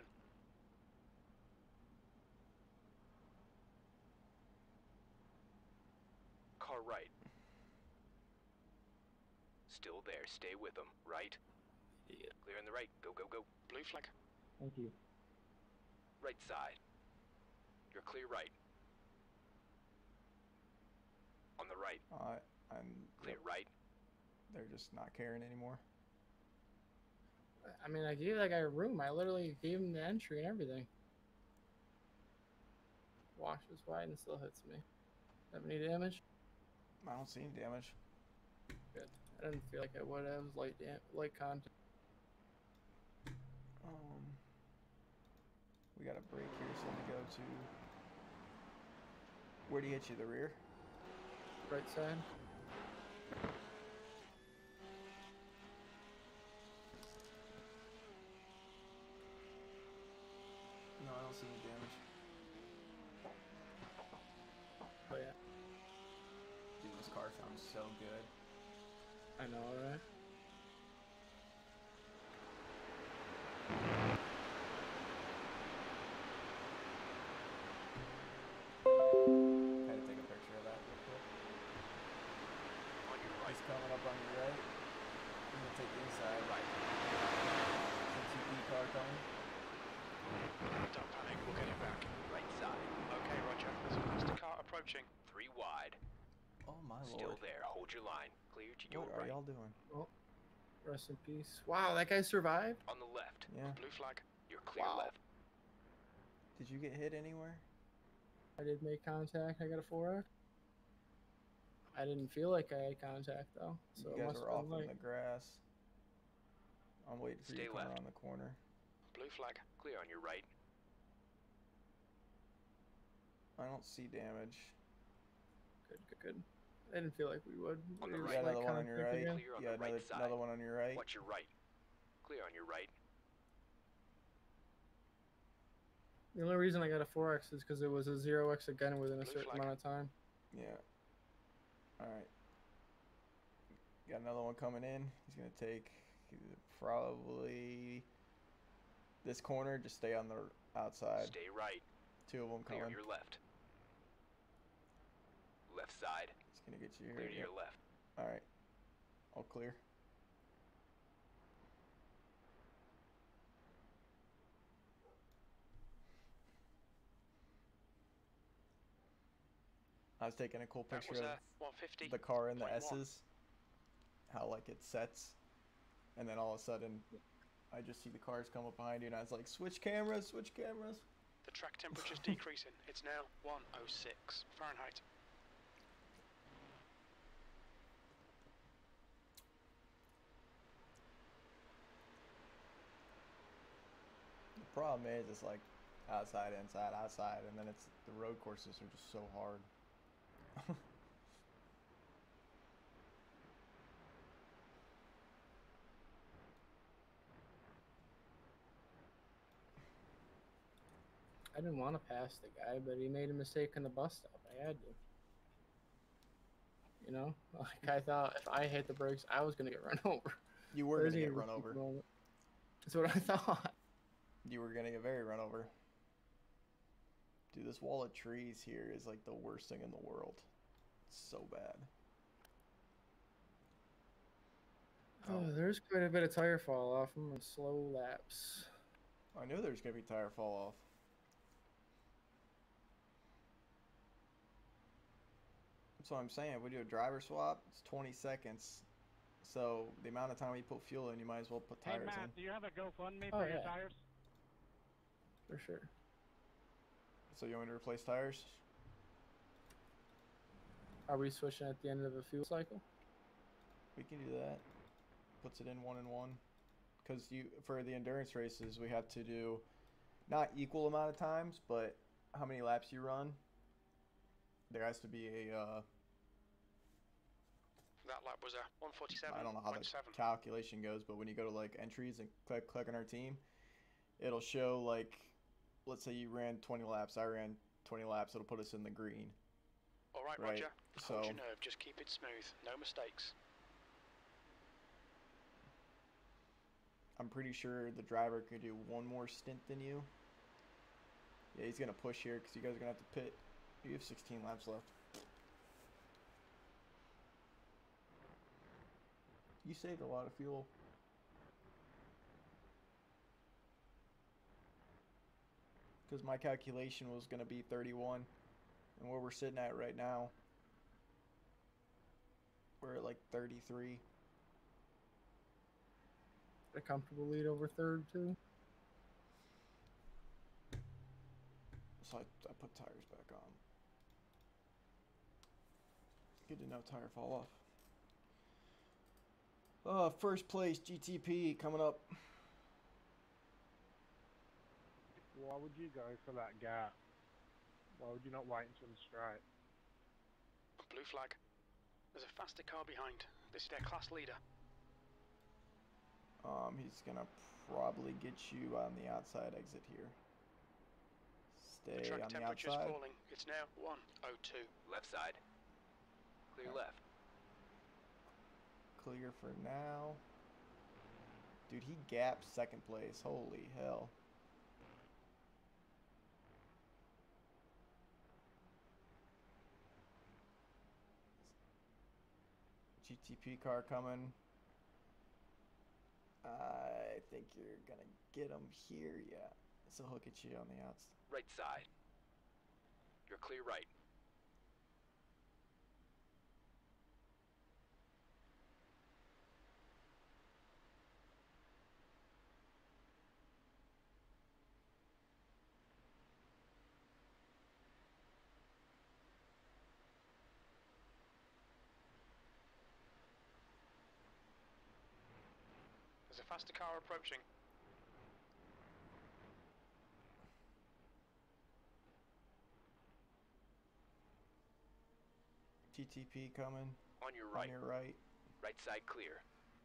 Car right. Still there. Stay with them. Right. Yeah. Clear on the right. Go, go, go. Blue flag. Thank you. Right side. You're clear right. On the right. Uh, I'm. Clear right. They're just not caring anymore. I mean, I gave that guy room. I literally gave him the entry and everything. Washes wide and still hits me. Have any damage? I don't see any damage. Good. I didn't feel like I would have. Light dam light contact. Um, we got a break here, so we go to. Where do you hit you? The rear? Right side. No, I don't see any damage. Oh yeah. Dude, this car sounds so good. I know, right? Had to take a picture of that real quick. On your right. He's coming up on your right. I'm gonna take the inside. Right. T P car coming. Don't panic, we'll get it back. Right side. Okay, Roger. There's a faster car approaching. Three wide. Oh my Still lord. there. Hold your line. Clear to your What are right. y'all doing? Oh, rest in peace. Wow, that guy survived? On the left. Yeah. Blue flag. You're clear Wow. left. Did you get hit anywhere? I did make contact. I got a four X. I didn't feel like I had contact though. So You it guys must were have off been in like, the grass. I'm waiting for Stay you to come left. around the corner. Blue flag. Clear on your right. I don't see damage. good, good, good. I didn't feel like we would. On We the were You right. got just, like, another one on your contact right. again. Clear on You got the right another, side. another one on your right. Watch your right. Clear on your right. The only reason I got a four X is because it was a zero X again within a Blue certain flag. amount of time. Yeah. Alright. Got another one coming in. He's going to take probably this corner. Just stay on the outside. Stay right. Two of them Clear coming. your left. Left side. He's going to get you Clear here. to your left. Alright. All clear. I was taking a cool That picture was of a one fifty. the car in the point one. S's, how like it sets, and then all of a sudden I just see the cars come up behind you and I was like, switch cameras, switch cameras. The track temperature's decreasing. It's now one oh six Fahrenheit. The problem is it's like outside, inside, outside, and then it's the road courses are just so hard. I didn't want to pass the guy, but he made a mistake in the bus stop. I had to. You know, like I thought if I hit the brakes, I was gonna get run over. You were There's gonna get even run over. people- That's what I thought. You were gonna get very run over. Dude, this wall of trees here is like the worst thing in the world. It's so bad. Oh, there's quite a bit of tire fall off. I'm on slow laps. I knew there was gonna be tire fall off. That's what I'm saying. If we do a driver swap, it's twenty seconds. So the amount of time we put fuel in, you might as well put Hey tires Matt, in. do you have a GoFundMe Oh, for your yeah. tires? For sure. So you want me to replace tires? Are we switching at the end of a fuel cycle? We can do that. Puts it in one and one. Because you for the endurance races, we have to do not equal amount of times, but how many laps you run. There has to be a uh, That lap was a one forty-seven I don't know how the point seven. calculation goes, but when you go to like entries and click click on our team, it'll show like, let's say you ran twenty laps, I ran twenty laps, it'll put us in the green. All right, Right, Roger. Hold so- your nerve. Just keep it smooth. No mistakes. I'm pretty sure the driver could do one more stint than you. Yeah, he's gonna push here because you guys are gonna have to pit. You have sixteen laps left. You saved a lot of fuel. Because my calculation was gonna be thirty-one, and where we're sitting at right now, we're at like thirty-three. A comfortable lead over third too. So I, I put tires back on. Good to know tire fall off. Uh, first place G T P coming up. Why would you go for that gap? Why would you not wait until the straight? Blue flag. There's a faster car behind. This is their class leader. Um, he's gonna probably get you on the outside exit here. The Stay track on the temperature's outside. falling. It's now one oh two. Left side. Clear left. clear for now. Dude, he gapped second place. Holy hell. G T P car coming. I think you're gonna get him here. Yeah, it's a hook at you on the outs. Right side. You're clear right. There's a faster car approaching. T T P coming. On your right. On your right. Right side clear.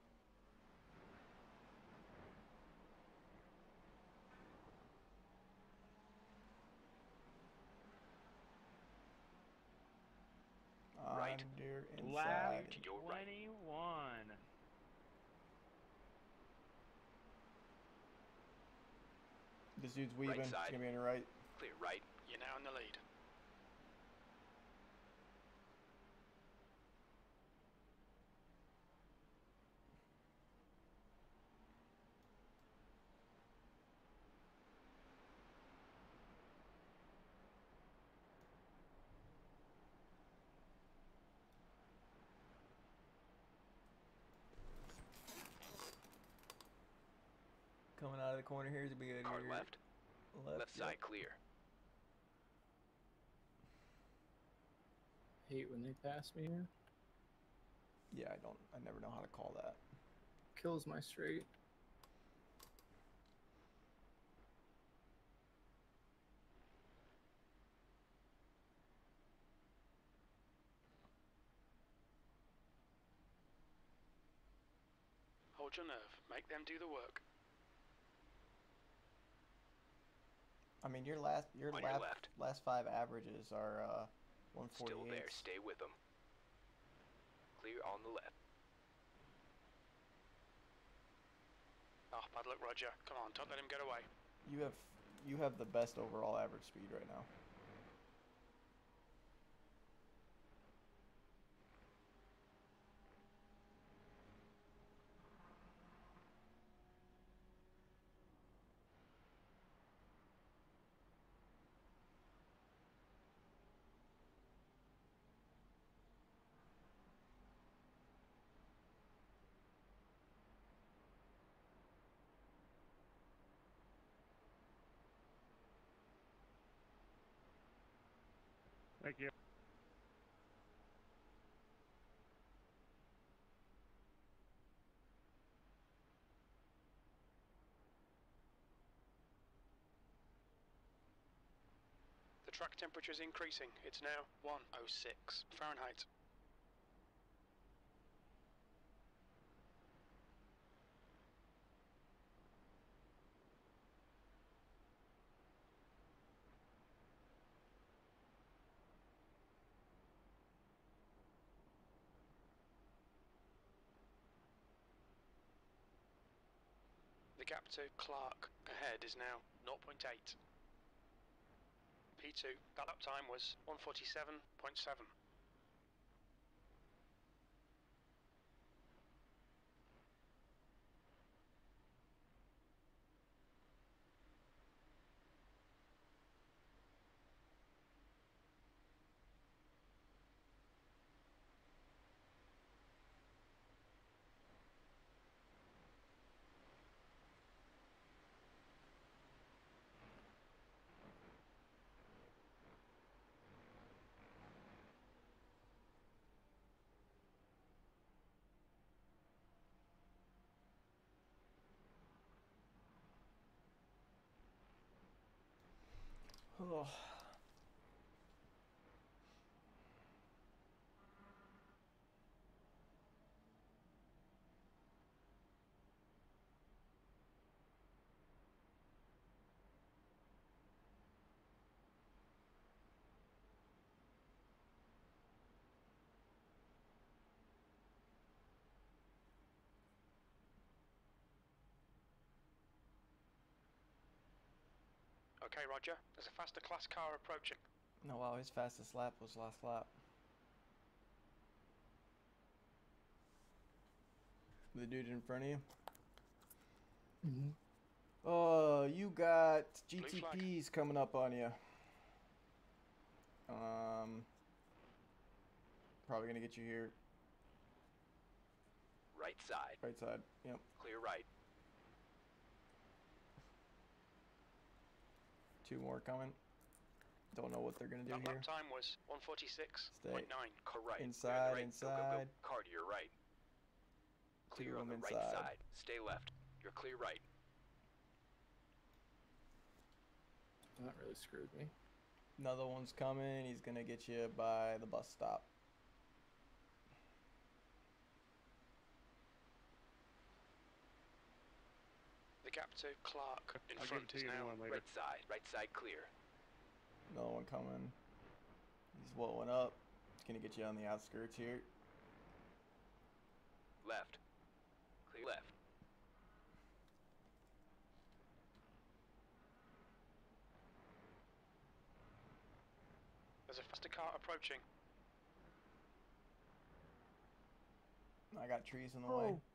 Right. Under Lap inside. To your right. twenty-one. This dude's weaving. Right It's side. gonna be on your right. Clear right. You're now in the lead. Coming out of the corner here is gonna be good. Car Your left. Left, Left yep. side clear. Hate when they pass me here. Yeah, I don't. I never know how to call that. Kills my straight. Hold your nerve. Make them do the work. I mean, your last your On your lap, left. last five averages are uh, one forty-eight. Still there. Stay with them. Clear on the left. Oh, bad luck, Roger. Come on, don't let him get away. You have you have the best overall average speed right now. Thank you. The track temperature is increasing. It's now one oh six Fahrenheit. The gap to Clark ahead is now zero point eight. P two, that lap time was one forty-seven point seven. Oh. Okay, Roger. There's a faster class car approaching. No, wow, his fastest lap was last lap. The dude in front of you? Mm-hmm. Oh, you got Blue G T flag. Ps coming up on you. Um, probably gonna get you here. Right side. Right side. Yep. Clear right. Two more coming. Don't know what they're gonna do That here. lap time was one forty-six point nine. Car right. Clear on Inside, the right. Go, go, go. inside. Car to your right. Two Clear of on them the right inside. side. Stay left. You're clear right. That really screwed me. Another one's coming. He's gonna get you by the bus stop. The gap to Clark in I'll front give it is to you in now. one later. Right side. Right side clear. Another one coming. He's blowing up. He's gonna get you on the outskirts here. Left. Clear left. There's a faster car approaching. I got trees in the way. Oh.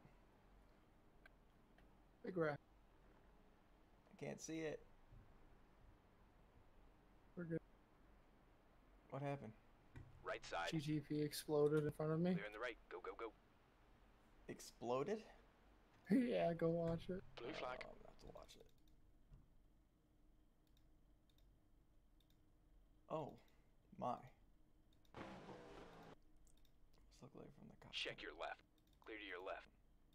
Big rat. I can't see it. We're good. What happened? Right side. G T P exploded in front of me. Clear on the right. Go, go, go. Exploded? Yeah, go watch it. Blue flag. Oh, I'm gonna have to watch it. Oh, my. Let's look like from the cockpit. Check your left. Clear to your left.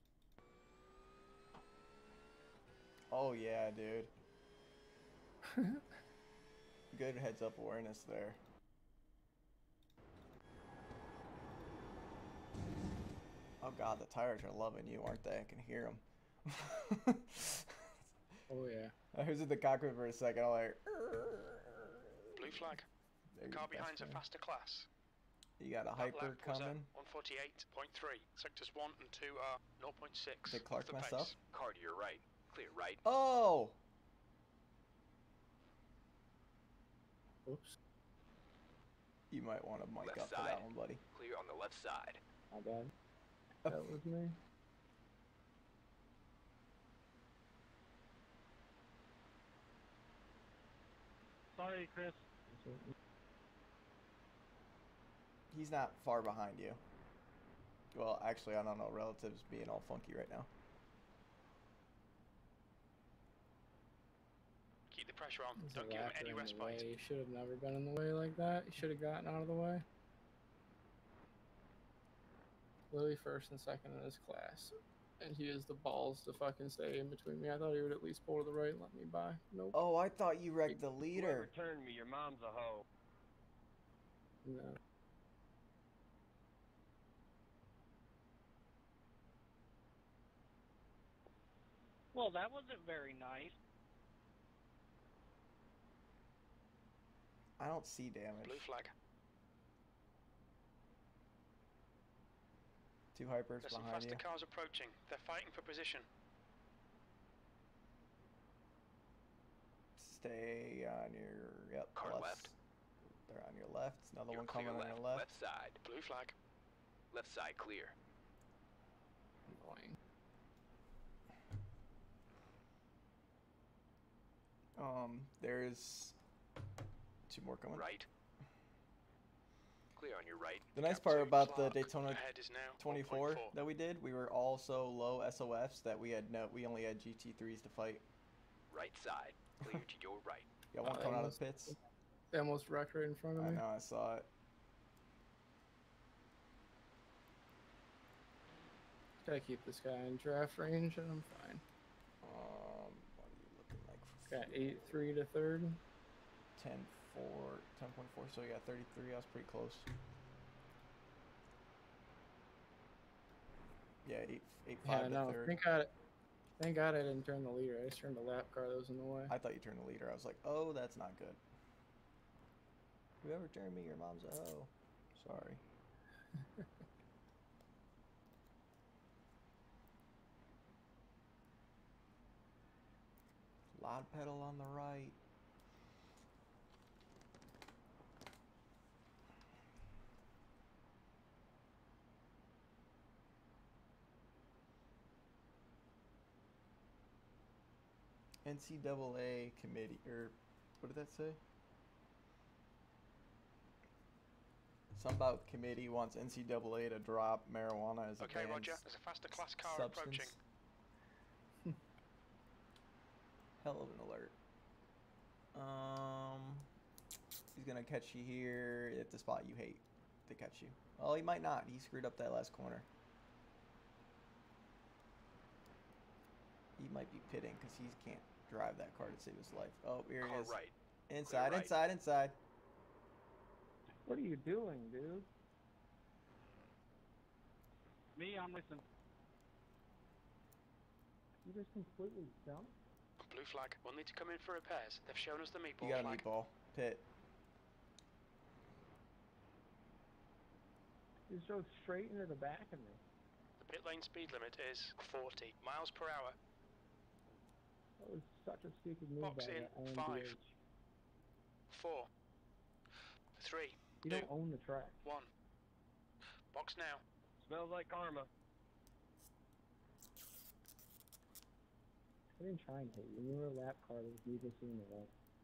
Oh yeah, dude. Good heads up awareness there. Oh god, the tires are loving you, aren't they? I can hear them. Oh yeah. I was in the cockpit for a second. I'm like, Blue flag. there The you car go, best behind's a friend. faster class. You got a That hyper lap was coming. at one forty-eight point three. Sectors one and two are zero point six. Did Clark off the mess pace. up? Car to your right. Clear right. Oh! Oops. You might want to mic Left up for that side. one, buddy. Clear on the left side. My bad. That was me. Sorry, Chris. He's not far behind you. Well, actually, I don't know. Relatives being all funky right now. Keep the pressure on. There's Don't a give him raptor any in the respite. way. He should have never been in the way like that. He should have gotten out of the way. Literally first and second in his class. And he has the balls to fucking stay in between me. I thought he would at least pull to the right and let me by. Nope. Oh, I thought you wrecked the leader. Whoever turned me, your mom's a hoe. No. Well, that wasn't very nice. I don't see damage. Blue flag. Two hypers There's some behind faster you. cars approaching. They're fighting for position. Stay on your yep. Car left. left. They're on your left. Another You're one coming clear on left. your left. Left side. Blue flag. Left side clear. Annoying. Um, there's two more coming. Right. Clear on your right. The nice Gap part to about the Clark Daytona ahead is now twenty-four one point four. that we did, we were all so low S O Fs that we had no, we only had G T threes to fight. Right side. Clear to your right. Got one Oh, coming out of almost- the pits. They almost wrecked right in front of I me. know, I saw it. Gotta keep this guy in draft range and I'm fine. Um, what are you looking like? For Got fuel? eight three to third. ten four, ten point four, so you got thirty-three. I was pretty close. Yeah, eight eight Yeah, five to no. third. Thank God. Thank God I didn't turn the leader. I just turned the lap car that was in the way. I thought you turned the leader. I was like, oh, that's not good. Whoever turned me, your mom's a hoe. Sorry. Loud pedal on the right. N C double A committee, or what did that say? Something about committee wants N C double A to drop marijuana as a Okay, banned Roger. There's a faster class car substance. approaching. Hell of an alert. Um, he's gonna catch you here at the spot you hate to catch you. Oh, he might not. He screwed up that last corner. He might be pitting because he can't drive that car to save his life. Oh, here he Car is. right. Inside, right. inside, inside. What are you doing, dude? Me, I'm listening. You just completely jumped? Blue flag. We'll need to come in for repairs. They've shown us the meatball You got a flag. meatball. Pit. You drove straight into the back of me. The pit lane speed limit is forty miles per hour. That was such a stupid move Box by in. that I M D H. Five. Four. Three. You two, don't own the track. One. Box now. Smells like karma. I didn't try and hit you. You were a lap car with you just in the way.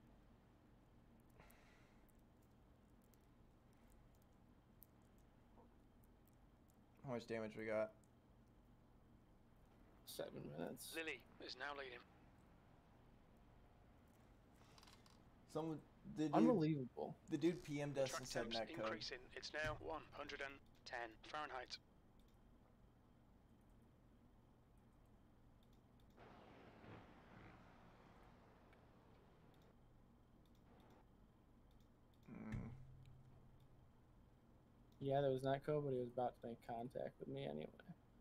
How much damage we got? Seven minutes. Lily is now leading. Someone the dude, Unbelievable. the dude P M'd us Track and said temps net code. increasing. It's now one hundred ten Fahrenheit. Mm. Yeah, there was netcode, but he was about to make contact with me anyway.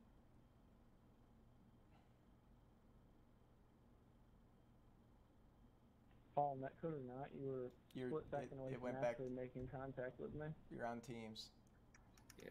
Paul, netcode or not, you were You're, split it, second away it from went back. actually making contact with me. You're on teams. Yeah.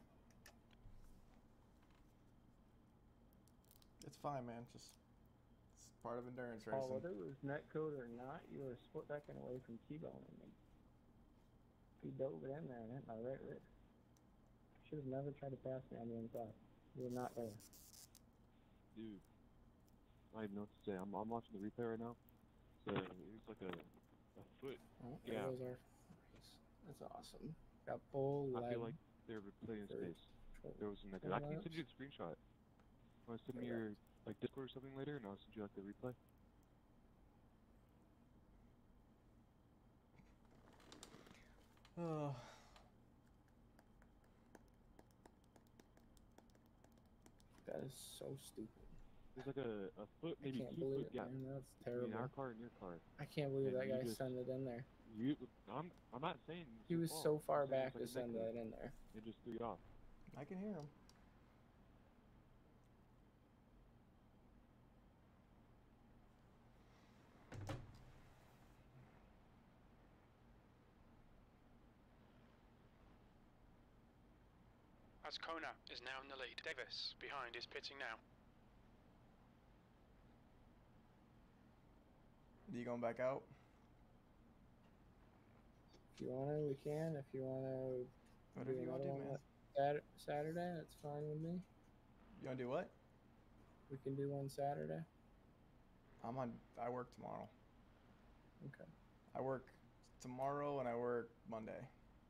It's fine, man. Just it's part of endurance Paul, racing. whether it was netcode or not, you were a split second away from T-boning me. He dove it in there and hit my right wrist. Should have never tried to pass me on the inside. You were not there. Dude, I have no to say. I'm I'm watching the replay right now. So it's like a, a foot. Oh, Yeah. there goes our race. That's awesome. Got pole, I leg. feel like they were playing third, space. twelve, There was some like, ten I can laps. send you a screenshot. Want to send me Correct. your like Discord or something later, and I'll send you like the replay. Oh. That is so stupid. There's like a, a foot, I maybe can't two believe foot it, gap man. That's between terrible. our car and your car. I can't believe And that you guy just- sent it in there. You, I'm I'm not saying it's He your was fault. so far I'm saying back to it's like a send neck that move. in there. It just threw you off. I can hear him. As Kona is now in the lead. Davis behind is pitting now. Are you going back out? If you wanna, we can. If you wanna Whatever do you want another to do, one man. Sat- Saturday, that's fine with me. You want to do what? We can do one Saturday. I'm on. I work tomorrow. Okay. I work tomorrow and I work Monday.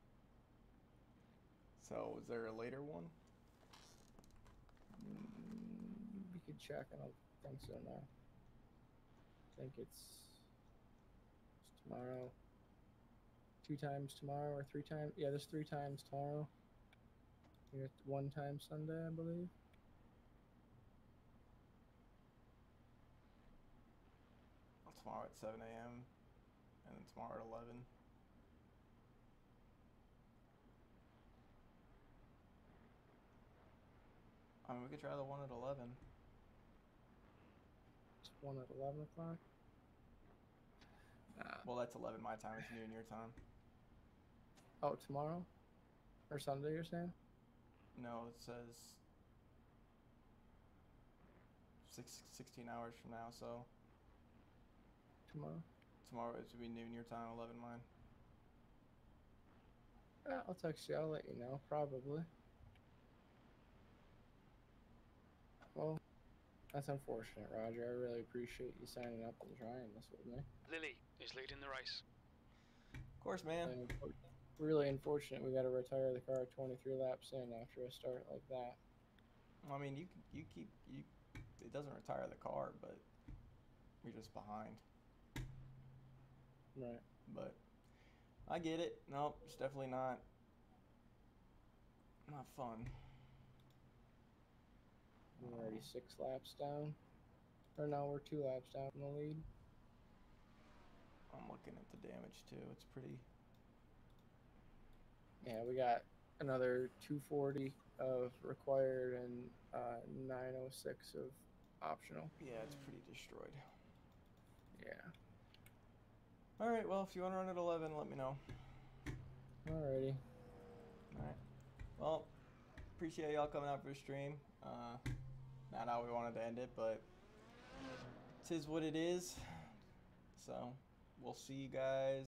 So is there a later one? Mm, we could check. I don't think so now. I think it's, it's tomorrow. Two times tomorrow or three times? Yeah, there's three times tomorrow. You got one time Sunday, I believe. Tomorrow at seven a m and then tomorrow at eleven. I mean, we could try the one at eleven. Just one at eleven o'clock. Uh, Well, that's eleven my time. It's noon your time. oh, tomorrow? Or Sunday, you're saying? No, it says six, sixteen hours from now, so Tomorrow? tomorrow it should be noon your time, eleven mine. Uh, I'll text you. I'll let you know. Probably. Well, That's unfortunate, Roger. I really appreciate you signing up and trying this with me. Lily is leading the race. Of course, man. Really, unfor- really unfortunate we got to retire the car twenty-three laps in after a start like that. I mean, you you keep you. It doesn't retire the car, but you're just behind. Right. But I get it. No, it's definitely not not fun. We're already six laps down. Or no, we're two laps down in the lead. I'm looking at the damage too. It's pretty. Yeah, we got another two forty of required and uh, nine oh six of optional. Yeah, it's pretty destroyed. Yeah. All right. Well, if you want to run at eleven, let me know. Alrighty. All right. Well, appreciate y'all coming out for the stream. Uh, not how we wanted to end it, but it is what it is. So we'll see you guys